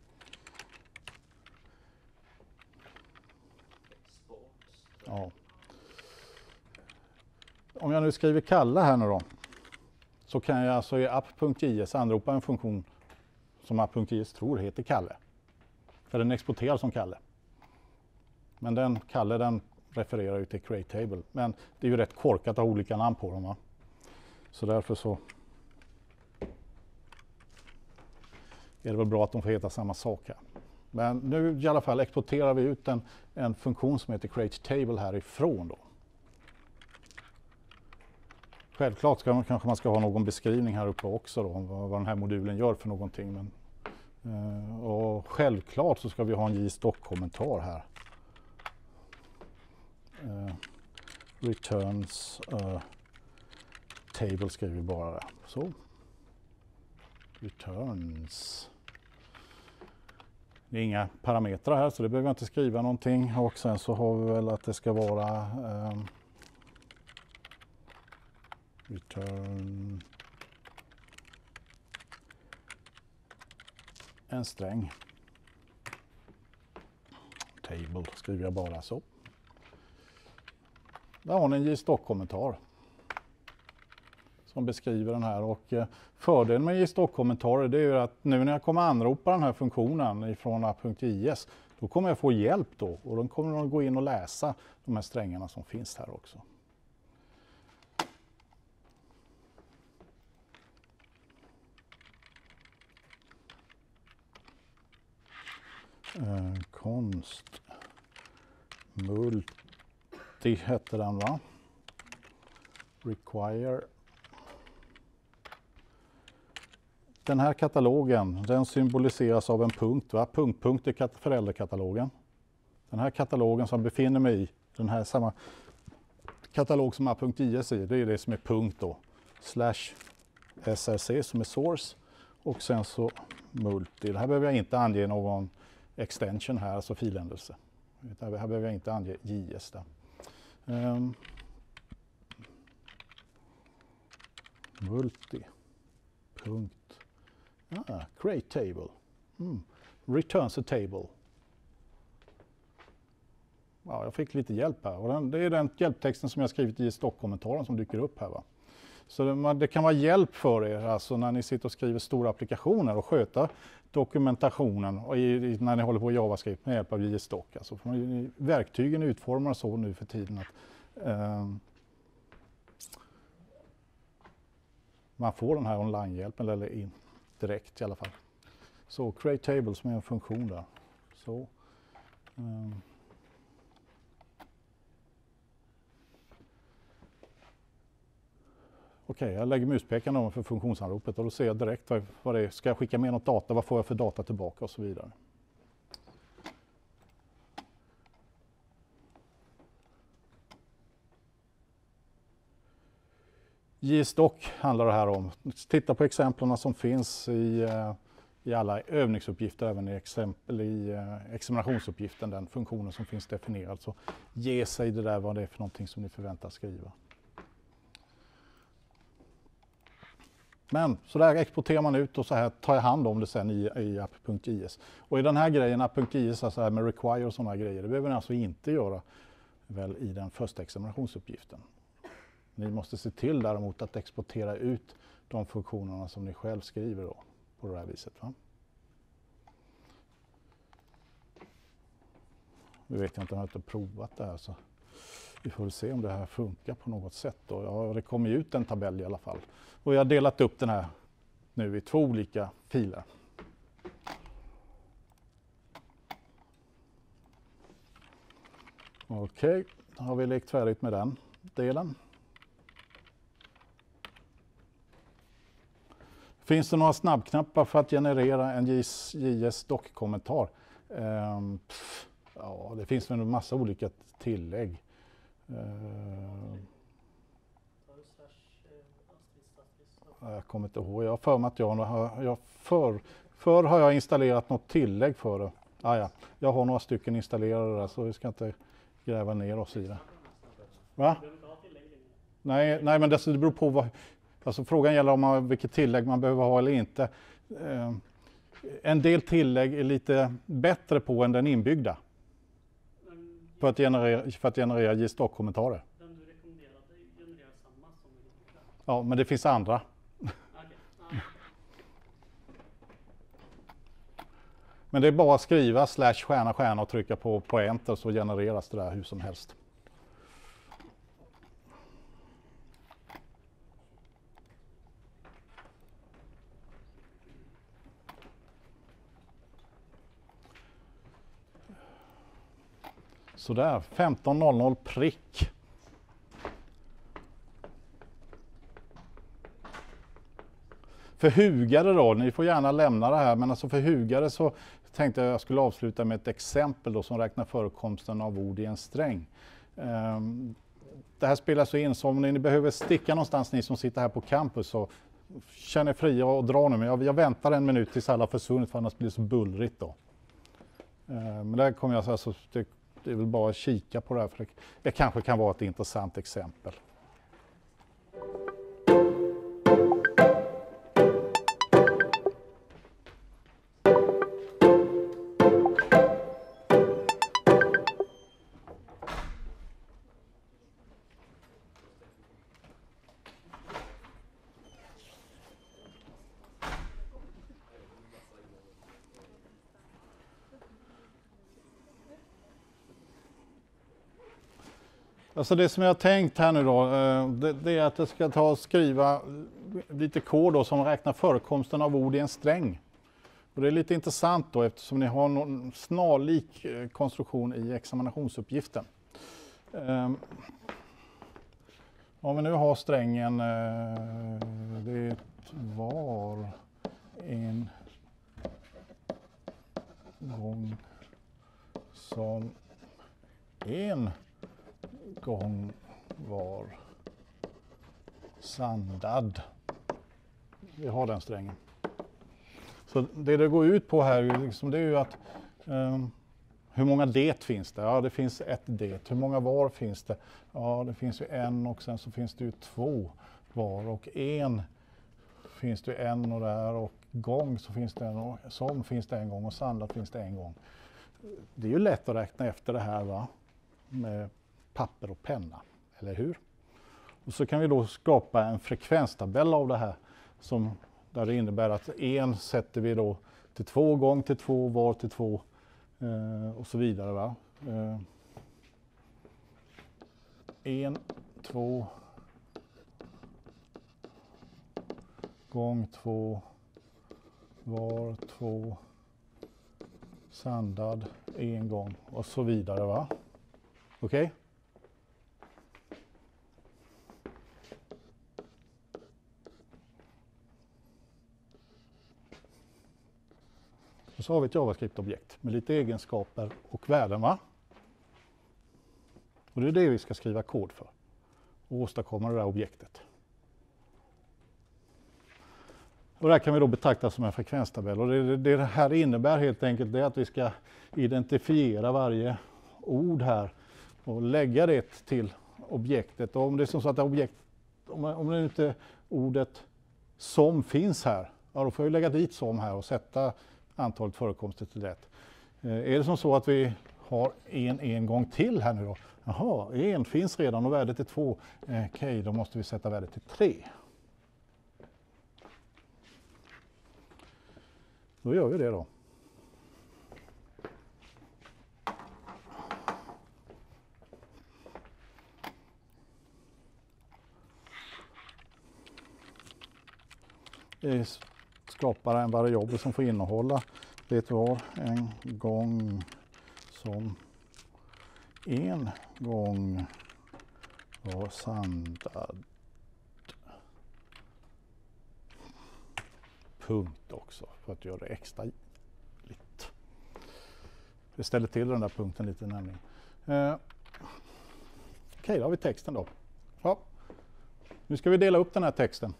Speaker 1: Ja, om jag nu skriver Kalle här nu då, så kan jag alltså i app.js anropa en funktion som app.js tror heter Kalle. För den exporterar som Kalle. Men den Kalle den refererar ju till create table. Men det är ju rätt korkat att ha olika namn på dem, va? Så därför så är det väl bra att de får heta samma sak här. Men nu i alla fall exporterar vi ut en, en funktion som heter create table härifrån då. Självklart ska man, kanske man ska ha någon beskrivning här uppe också då, om vad, vad den här modulen gör för någonting. Men, eh, och självklart så ska vi ha en JStock-kommentar här. Eh, returns uh, table skriver vi bara där. Så. Returns. Det är inga parametrar här så det behöver jag inte skriva någonting. Och sen så har vi väl att det ska vara um, return en sträng. Table skriver jag bara så. Där har ni en JStock-kommentar som beskriver den här. Och eh, fördelen med JStock-kommentarer det är ju att nu när jag kommer anropa den här funktionen ifrån app.js då kommer jag få hjälp då och då kommer de gå in och läsa de här strängarna som finns här också. Eh, konst multi heter den, va? Require. Den här katalogen den symboliseras av en punkt, va? Punkt, punkt är kat- föräldrakatalogen. Den här katalogen som befinner mig i, den här samma katalog som app.js i, det är det som är punkt då. Slash src som är source och sen så multi. Det här behöver jag inte ange någon extension här, alltså filändelse. Här behöver jag inte ange js där. Um, multi. Punkt. Ah, create table. Mm. Returns a table. Ja, jag fick lite hjälp här. Och den, det är den hjälptexten som jag skrivit i JStock-kommentaren som dyker upp här, va? Så det, det kan vara hjälp för er alltså när ni sitter och skriver stora applikationer och sköta dokumentationen och i, när ni håller på JavaScript med hjälp av JStock. Alltså, verktygen är utformade så nu för tiden att eh, man får den här online-hjälpen eller in, direkt i alla fall. Så create table som är en funktion där. Så, eh, Okej, okay, jag lägger muspekaren ovanför funktionsanropet och då ser jag direkt vad, vad det är. Ska jag skicka med något data? Vad får jag för data tillbaka och så vidare. JStock handlar det här om. Titta på exemplen som finns i, i alla övningsuppgifter, även i exempel i examinationsuppgiften, den funktionen som finns definierad. Så ge sig det där vad det är för någonting som ni förväntas skriva. Men så där exporterar man ut och så här tar jag hand om det sen i, i app.js. Och i den här grejen, app.js, alltså här med require och sådana grejer, det behöver ni alltså inte göra väl i den första examinationsuppgiften. Ni måste se till däremot att exportera ut de funktionerna som ni själv skriver då, på det här viset. Va? Nu vet jag inte om jag har inte provat det här så vi får se om det här funkar på något sätt. Då. Ja, det kommer ut en tabell i alla fall. Och jag har delat upp den här nu i två olika filer. Okej, då har vi lekt färdigt med den delen. Finns det några snabbknappar för att generera en JSdock-kommentar? Um, ja, det finns en massa olika tillägg. Uh, jag kommer inte ihåg. Jag har för mig att jag har, jag för, för har jag installerat något tillägg för det. Ah, ja. Jag har några stycken installerade där så vi ska inte gräva ner oss i det. Va? Nej, nej men det, det beror på vad... Alltså frågan gäller om man, vilket tillägg man behöver ha eller inte. Uh, en del tillägg är lite bättre på än den inbyggda. För att generera, för att generera JStock-kommentarer.
Speaker 6: Den du rekommenderade genererar samma
Speaker 4: massor med lite där.
Speaker 1: Ja, men det finns andra.
Speaker 4: Okej. Ja.
Speaker 1: Men det är bara att skriva slash stjärna stjärna och trycka på, på enter så genereras det där hur som helst. Sådär, femton noll noll prick. För hugare då, ni får gärna lämna det här, men alltså för hugare så tänkte jag jag skulle avsluta med ett exempel då som räknar förekomsten av ord i en sträng. Um, det här spelar så in, så om ni behöver sticka någonstans, ni som sitter här på campus, så känn er fria och dra nu, men jag, jag väntar en minut tills alla försvunnit för annars blir det så bullrigt då. Uh, men där kommer jag säga så det, det är väl bara att kika på det här, för det, det kanske kan vara ett intressant exempel. Alltså det som jag har tänkt här nu då, det, det är att jag ska ta och skriva lite kod då som räknar förekomsten av ord i en sträng. Och det är lite intressant då eftersom ni har någon snarlik konstruktion i examinationsuppgiften. Um, om vi nu har strängen, uh, det var en gång som en gång var sandad. Vi har den strängen. Så det det går ut på här liksom, det är ju att um, hur många det finns det? Ja, det finns ett det. Hur många var finns det? Ja, det finns ju en och sen så finns det ju två var och en finns det ju en och där och gång så finns det en och som finns det en gång och sandad finns det en gång. Det är ju lätt att räkna efter det här va? Med papper och penna, eller hur? Och så kan vi då skapa en frekvenstabell av det här som där det innebär att en sätter vi då till två gång till två var till två eh, och så vidare va. Eh, en, två gång två var två sandad en gång och så vidare va. Okej? Okay? Och så har vi ett JavaScript-objekt med lite egenskaper och värden va? Och det är det vi ska skriva kod för och åstadkomma det där objektet. Och det här kan vi då betrakta som en frekvenstabell och det, det, det här innebär helt enkelt det att vi ska identifiera varje ord här och lägga det till objektet. Och om det är så att det objekt, om, om det inte ordet som finns här, ja, då får jag lägga dit som här och sätta antalet förekomster till det. Eh, är det som så att vi har en en gång till här nu då? Jaha, en finns redan och värdet är två. Eh, Okej, okay, då måste vi sätta värdet till tre. Då gör vi det då. Vi skapar en variabel som får innehålla det var en gång som en gång var sandad. Punkt också för att göra det extra lite. Vi ställer till den där punkten lite nämligen. Eh, Okej, okay, då har vi texten då. Ja. Nu ska vi dela upp den här texten.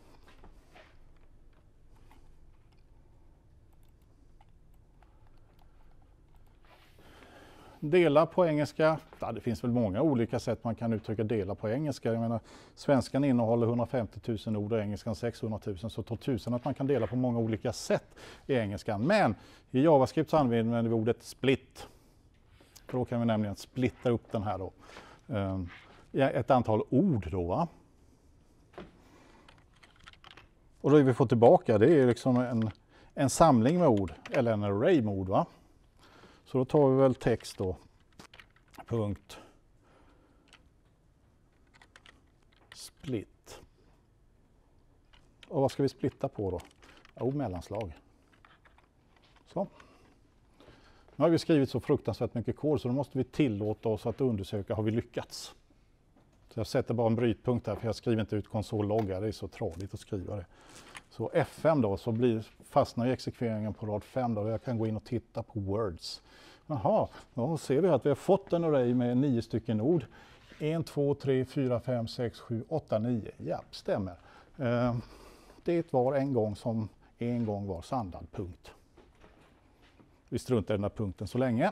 Speaker 1: Dela på engelska, ja, det finns väl många olika sätt man kan uttrycka dela på engelska. Jag menar, svenskan innehåller hundrafemtio tusen ord och engelskan sexhundra tusen, så tar tusen att man kan dela på många olika sätt i engelskan. Men i JavaScript så använder vi ordet split. För då kan vi nämligen splitta upp den här då. Um, ett antal ord då va. Och det vi får tillbaka det är liksom en, en samling med ord, eller en array med ord. Va? Så då tar vi väl text då. Punkt. Split. Och vad ska vi splitta på då? Jo, mellanslag. Så. Nu har vi skrivit så fruktansvärt mycket kod så då måste vi tillåta oss att undersöka har vi lyckats. Så jag sätter bara en brytpunkt här för jag skriver inte ut konsollogga, det är så tradigt att skriva det. Så F fem då, så blir, fastnar i exekveringen på rad fem då, och jag kan gå in och titta på words. Jaha, då ser vi att vi har fått en array med nio stycken ord. ett, två, tre, fyra, fem, sex, sju, åtta, nio. Ja, stämmer. Eh, det var en gång som en gång var sandad, punkt. Vi struntar i den här punkten så länge.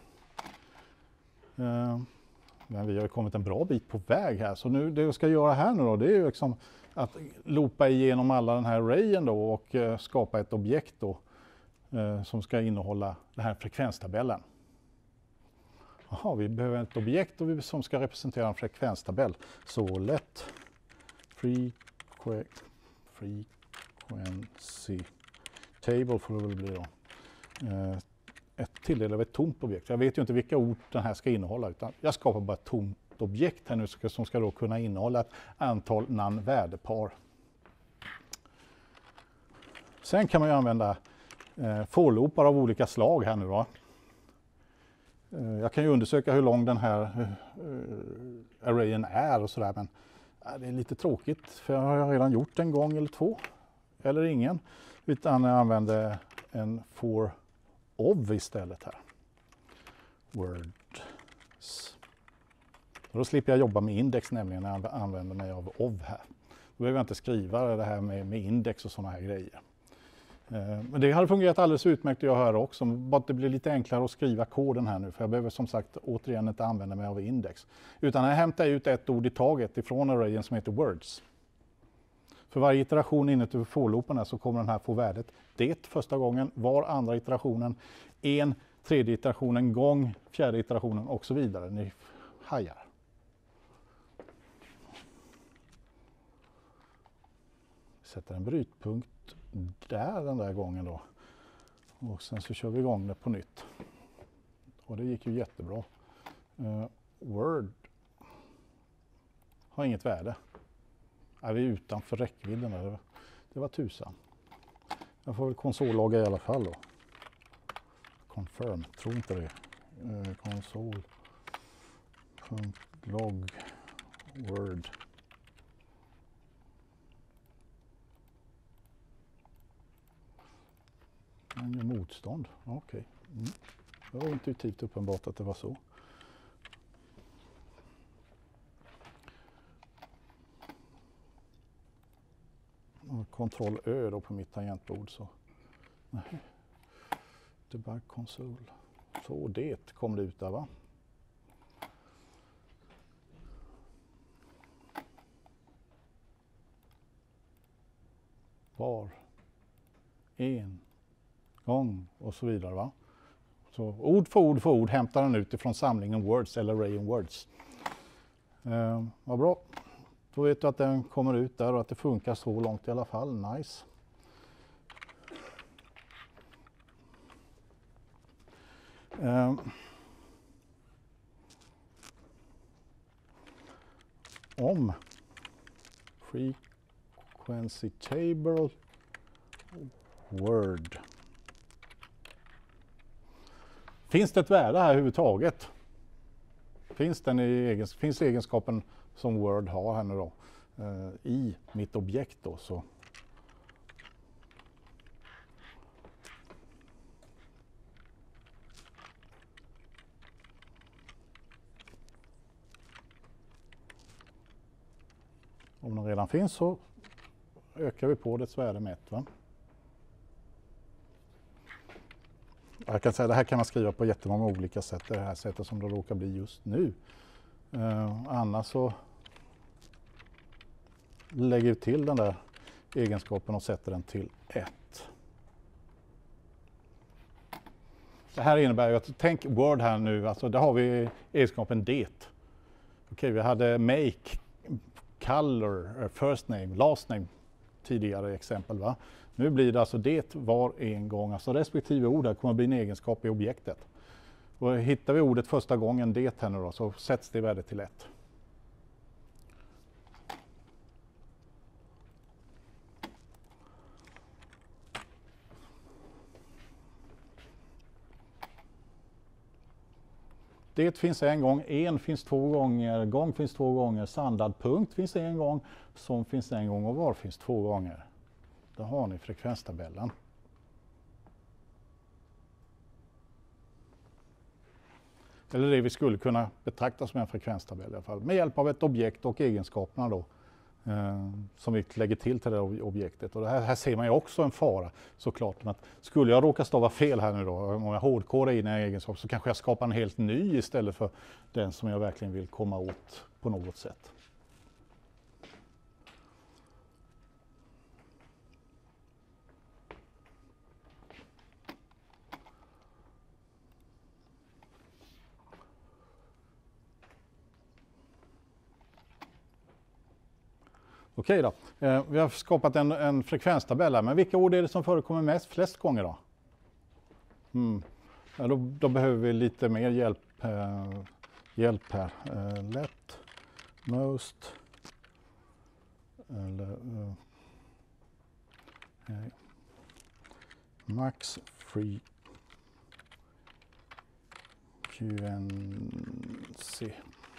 Speaker 1: Eh, men vi har kommit en bra bit på väg här. Så nu, det jag ska göra här nu då, det är ju liksom att loopa igenom alla den här arrayen då och eh, skapa ett objekt då eh, som ska innehålla den här frekvenstabellen. Jaha, vi behöver ett objekt och vi, som ska representera en frekvenstabell. Så let frequ frequency table får det väl bli då. Eh, ett tilldelar av ett tomt objekt. Jag vet ju inte vilka ord den här ska innehålla utan jag skapar bara ett tomt objekt här nu som ska då kunna innehålla ett antal namn-värdepar. Sen kan man ju använda eh, for-loopar av olika slag här nu då. Eh, jag kan ju undersöka hur lång den här eh, arrayen är och sådär men eh, det är lite tråkigt för jag har redan gjort en gång eller två eller ingen utan jag använder en for of istället här. Words. Och då slipper jag jobba med index nämligen när jag använder mig av of här. Då behöver jag inte skriva det här med, med index och sådana här grejer. Eh, men det har fungerat alldeles utmärkt att jag hör också. Bara att det blir lite enklare att skriva koden här nu. För jag behöver som sagt återigen inte använda mig av index. Utan jag hämtar ut ett ord i taget ifrån arrayen som heter words. För varje iteration inuti for-loopen så kommer den här få värdet det första gången, var andra iterationen, en tredje iterationen, gång fjärde iterationen och så vidare. Ni hajar. Sätter en brytpunkt där den där gången då. Och sen så kör vi igång det på nytt. Och det gick ju jättebra. Uh, Word har inget värde. Är vi utanför räckvidden? Det var, det var tusan. Jag får väl konsollogga i alla fall då. Confirm, tror inte det. Uh, console.log word. Den gör motstånd. Okej. Okay. Mm. Det var intuitivt uppenbart att det var så. Kontroll Ö då på mitt tangentbord så. Nej. Debug console. Så det kom det ut där va? Var. En. Gång och så vidare va? Så ord för ord för ord hämtar den ut ifrån samlingen words eller arrayen words. Eh, vad bra. Då vet du att den kommer ut där och att det funkar så långt i alla fall. Nice. Eh, om frequency table word. Finns det ett värde här överhuvudtaget? Finns, den i egens, finns egenskapen som Word har här nu då eh, i mitt objekt då så. Om den redan finns så ökar vi på dess värde med ett va? Jag kan säga att det här kan man skriva på jättemånga olika sätt, det här sättet som det råkar bli just nu. Uh, annars så lägger vi till den där egenskapen och sätter den till ett. Det här innebär ju att, tänk Word här nu, alltså där har vi egenskapen det. Okej, okay, vi hade make, color, first name, last name, tidigare exempel. Va? Nu blir det alltså det var en gång, alltså respektive ord här kommer att bli en egenskap i objektet. Och hittar vi ordet första gången det här nu då, så sätts det värde till ett. Det finns en gång, en finns två gånger, gång finns två gånger, sandad punkt finns en gång, som finns en gång och var finns två gånger. Där har ni frekvenstabellen. Eller det vi skulle kunna betrakta som en frekvenstabell i alla fall. Med hjälp av ett objekt och egenskaperna då. Eh, som vi lägger till till det objektet. Och det här, här ser man ju också en fara såklart. Men att skulle jag råka stava fel här nu då, om jag hårdkodar in en egenskap, så kanske jag skapar en helt ny istället för den som jag verkligen vill komma åt på något sätt. Okej då, eh, vi har skapat en, en frekvenstabell här, men vilka ord är det som förekommer mest flest gånger då? Mm. Ja, då, då behöver vi lite mer hjälp, eh, hjälp här. Eh, let, most, eller, eh, eh, max, frequency.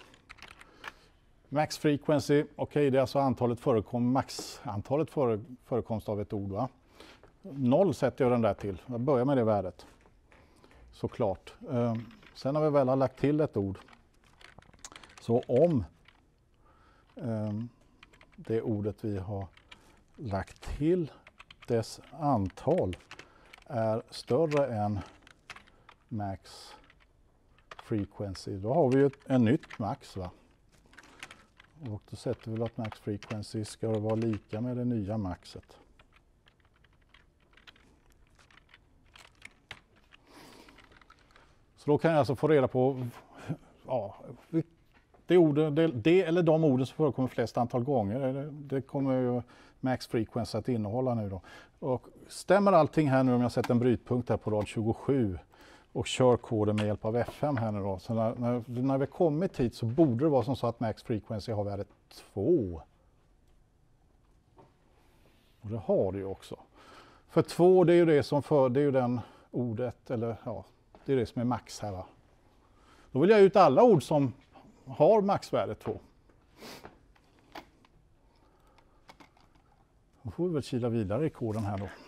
Speaker 1: Max frequency, okej okay, det är alltså antalet förekom, max antalet före, förekomst av ett ord. Va? Noll sätter jag den där till, jag börjar med det värdet. Såklart. Eh, sen när vi väl har lagt till ett ord, så om eh, det ordet vi har lagt till, dess antal är större än max frequency, då har vi ju en nytt max. Va? Och då sätter vi att max frequency ska vara lika med det nya maxet. Så då kan jag alltså få reda på ja, det, orden, det, det eller de orden som förekommer flest antal gånger. Det, det kommer ju max frequency att innehålla nu då. Och stämmer allting här nu om jag sätter en brytpunkt här på rad tjugosju och kör koden med hjälp av F fem här nu då. Så när, när, när vi kommit hit så borde det vara som så att max frequency har värdet två. Och det har det ju också. För två det är ju det som för, det är ju den ordet, eller ja, det är det som är max här va. Då vill jag ut alla ord som har maxvärdet två. Då får vi väl kila vidare i koden här då.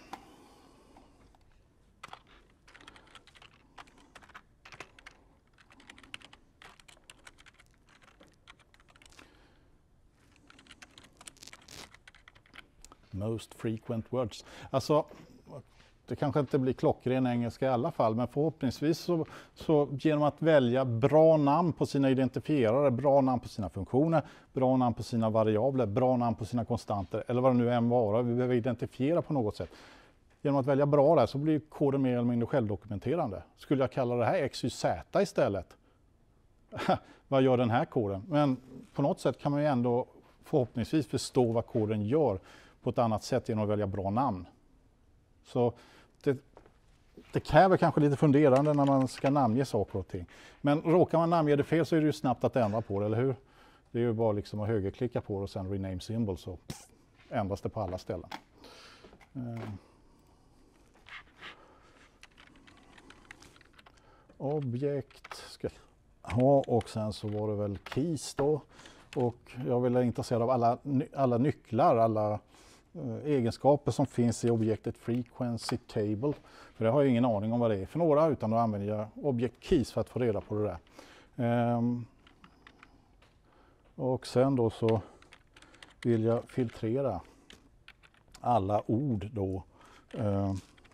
Speaker 1: Most frequent words. Alltså, det kanske inte blir klockren engelska i alla fall, men förhoppningsvis så, så genom att välja bra namn på sina identifierare, bra namn på sina funktioner, bra namn på sina variabler, bra namn på sina konstanter, eller vad det nu än vara, vi behöver identifiera på något sätt. Genom att välja bra där så blir koden mer eller mindre självdokumenterande. Skulle jag kalla det här X Y Z istället? Vad gör den här koden? Men på något sätt kan man ju ändå förhoppningsvis förstå vad koden gör på ett annat sätt genom att välja bra namn. Så det, det kräver kanske lite funderande när man ska namnge saker och ting. Men råkar man namnge det fel så är det ju snabbt att ändra på det, eller hur? Det är ju bara liksom att högerklicka på det och sen rename symbol så pff, ändras det på alla ställen. Eh. Objekt ska ha och sen så var det väl keys då. Och jag vill vara intresserad av alla, alla nycklar, alla egenskaper som finns i objektet frequency table. För det har jag ingen aning om vad det är för några, utan då använder jag objekt keys för att få reda på det där. Um, och sen då så vill jag filtrera alla ord då uh,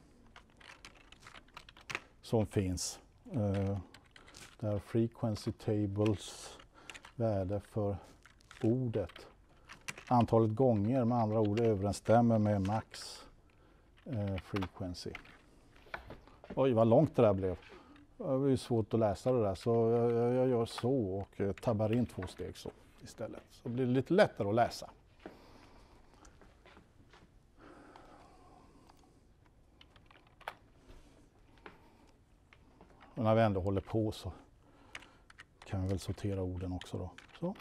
Speaker 1: som finns. Uh, där frequency tables värde för ordet, antalet gånger med andra ord överensstämmer med max eh, frequency. Oj, vad långt det där blev. Det var ju svårt att läsa det där, så jag, jag gör så och eh, tabbar in två steg så istället. Så blir det lite lättare att läsa. när vi ändå håller på så kan vi väl sortera orden också då. Så.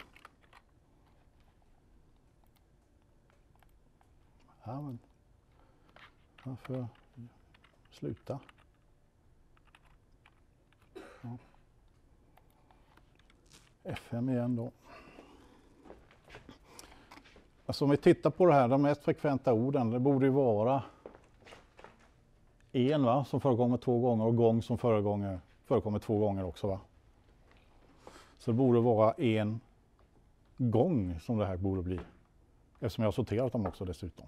Speaker 1: Ja, men varför sluta? Ja. F M igen då. Alltså om vi tittar på det här, de mest frekventa orden, det borde ju vara en va, som förekommer två gånger och gång som förekommer, förekommer två gånger också va. Så det borde vara en gång som det här borde bli. Eftersom jag har sorterat dem också dessutom.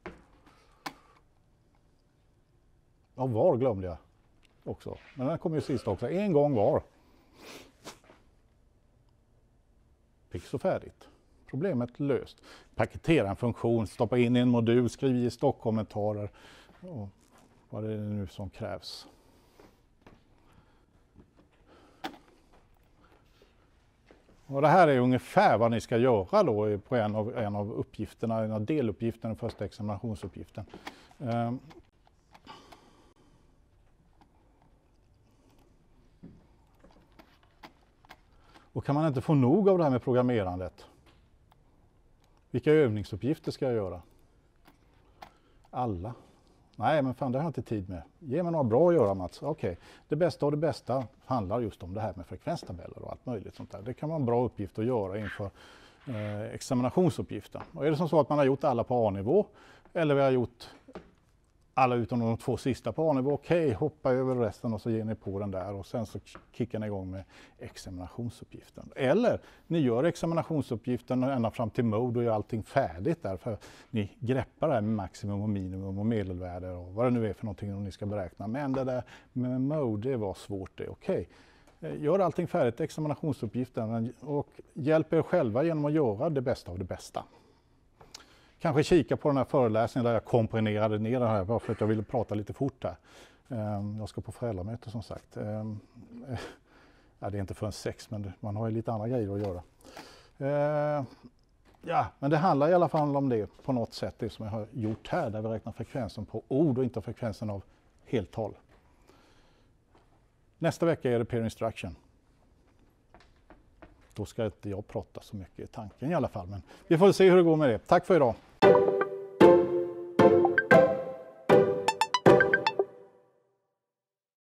Speaker 1: Ja, var glömde jag också. Men den kommer ju sist också. En gång var. Fix och färdigt. Problemet löst. Paketera en funktion, stoppa in i en modul, skriv i stockkommentarer. Och vad det är nu som krävs. Och det här är ungefär vad ni ska göra då på en av, en av uppgifterna, en av deluppgifterna, den första examinationsuppgiften. Um. Och kan man inte få nog av det här med programmerandet? Vilka övningsuppgifter ska jag göra? Alla. Nej, men fan det har jag inte tid med. Ge mig några bra att göra, Mats. Okej, okay. Det bästa av det bästa handlar just om det här med frekvenstabeller och allt möjligt sånt där. Det kan vara en bra uppgift att göra inför eh, examinationsuppgiften. Och är det som så att man har gjort alla på A-nivå eller vi har gjort alla utom de två sista på A-nivå, okej, okay, hoppa över resten och så ger ni på den där och sen så kickar ni igång med examinationsuppgiften. Eller ni gör examinationsuppgiften ända fram till mode och gör allting färdigt där för ni greppar det här med maximum och minimum och medelvärde och vad det nu är för någonting som ni ska beräkna. Men det där med mode, det var svårt det, okej. Okay. Gör allting färdigt, examinationsuppgiften och hjälp er själva genom att göra det bästa av det bästa. Kanske kika på den här föreläsningen där jag komprimerade ner det här bara för att jag ville prata lite fort här. Jag ska på föräldramöte som sagt. Ja, det är inte förrän sex men man har ju lite andra grejer att göra. Ja, men det handlar i alla fall om det på något sätt, det som jag har gjort här där vi räknar frekvensen på ord och inte frekvensen av heltal. Nästa vecka är det peer instruction. Då ska inte jag prata så mycket i tanken i alla fall, men vi får se hur det går med det. Tack för idag!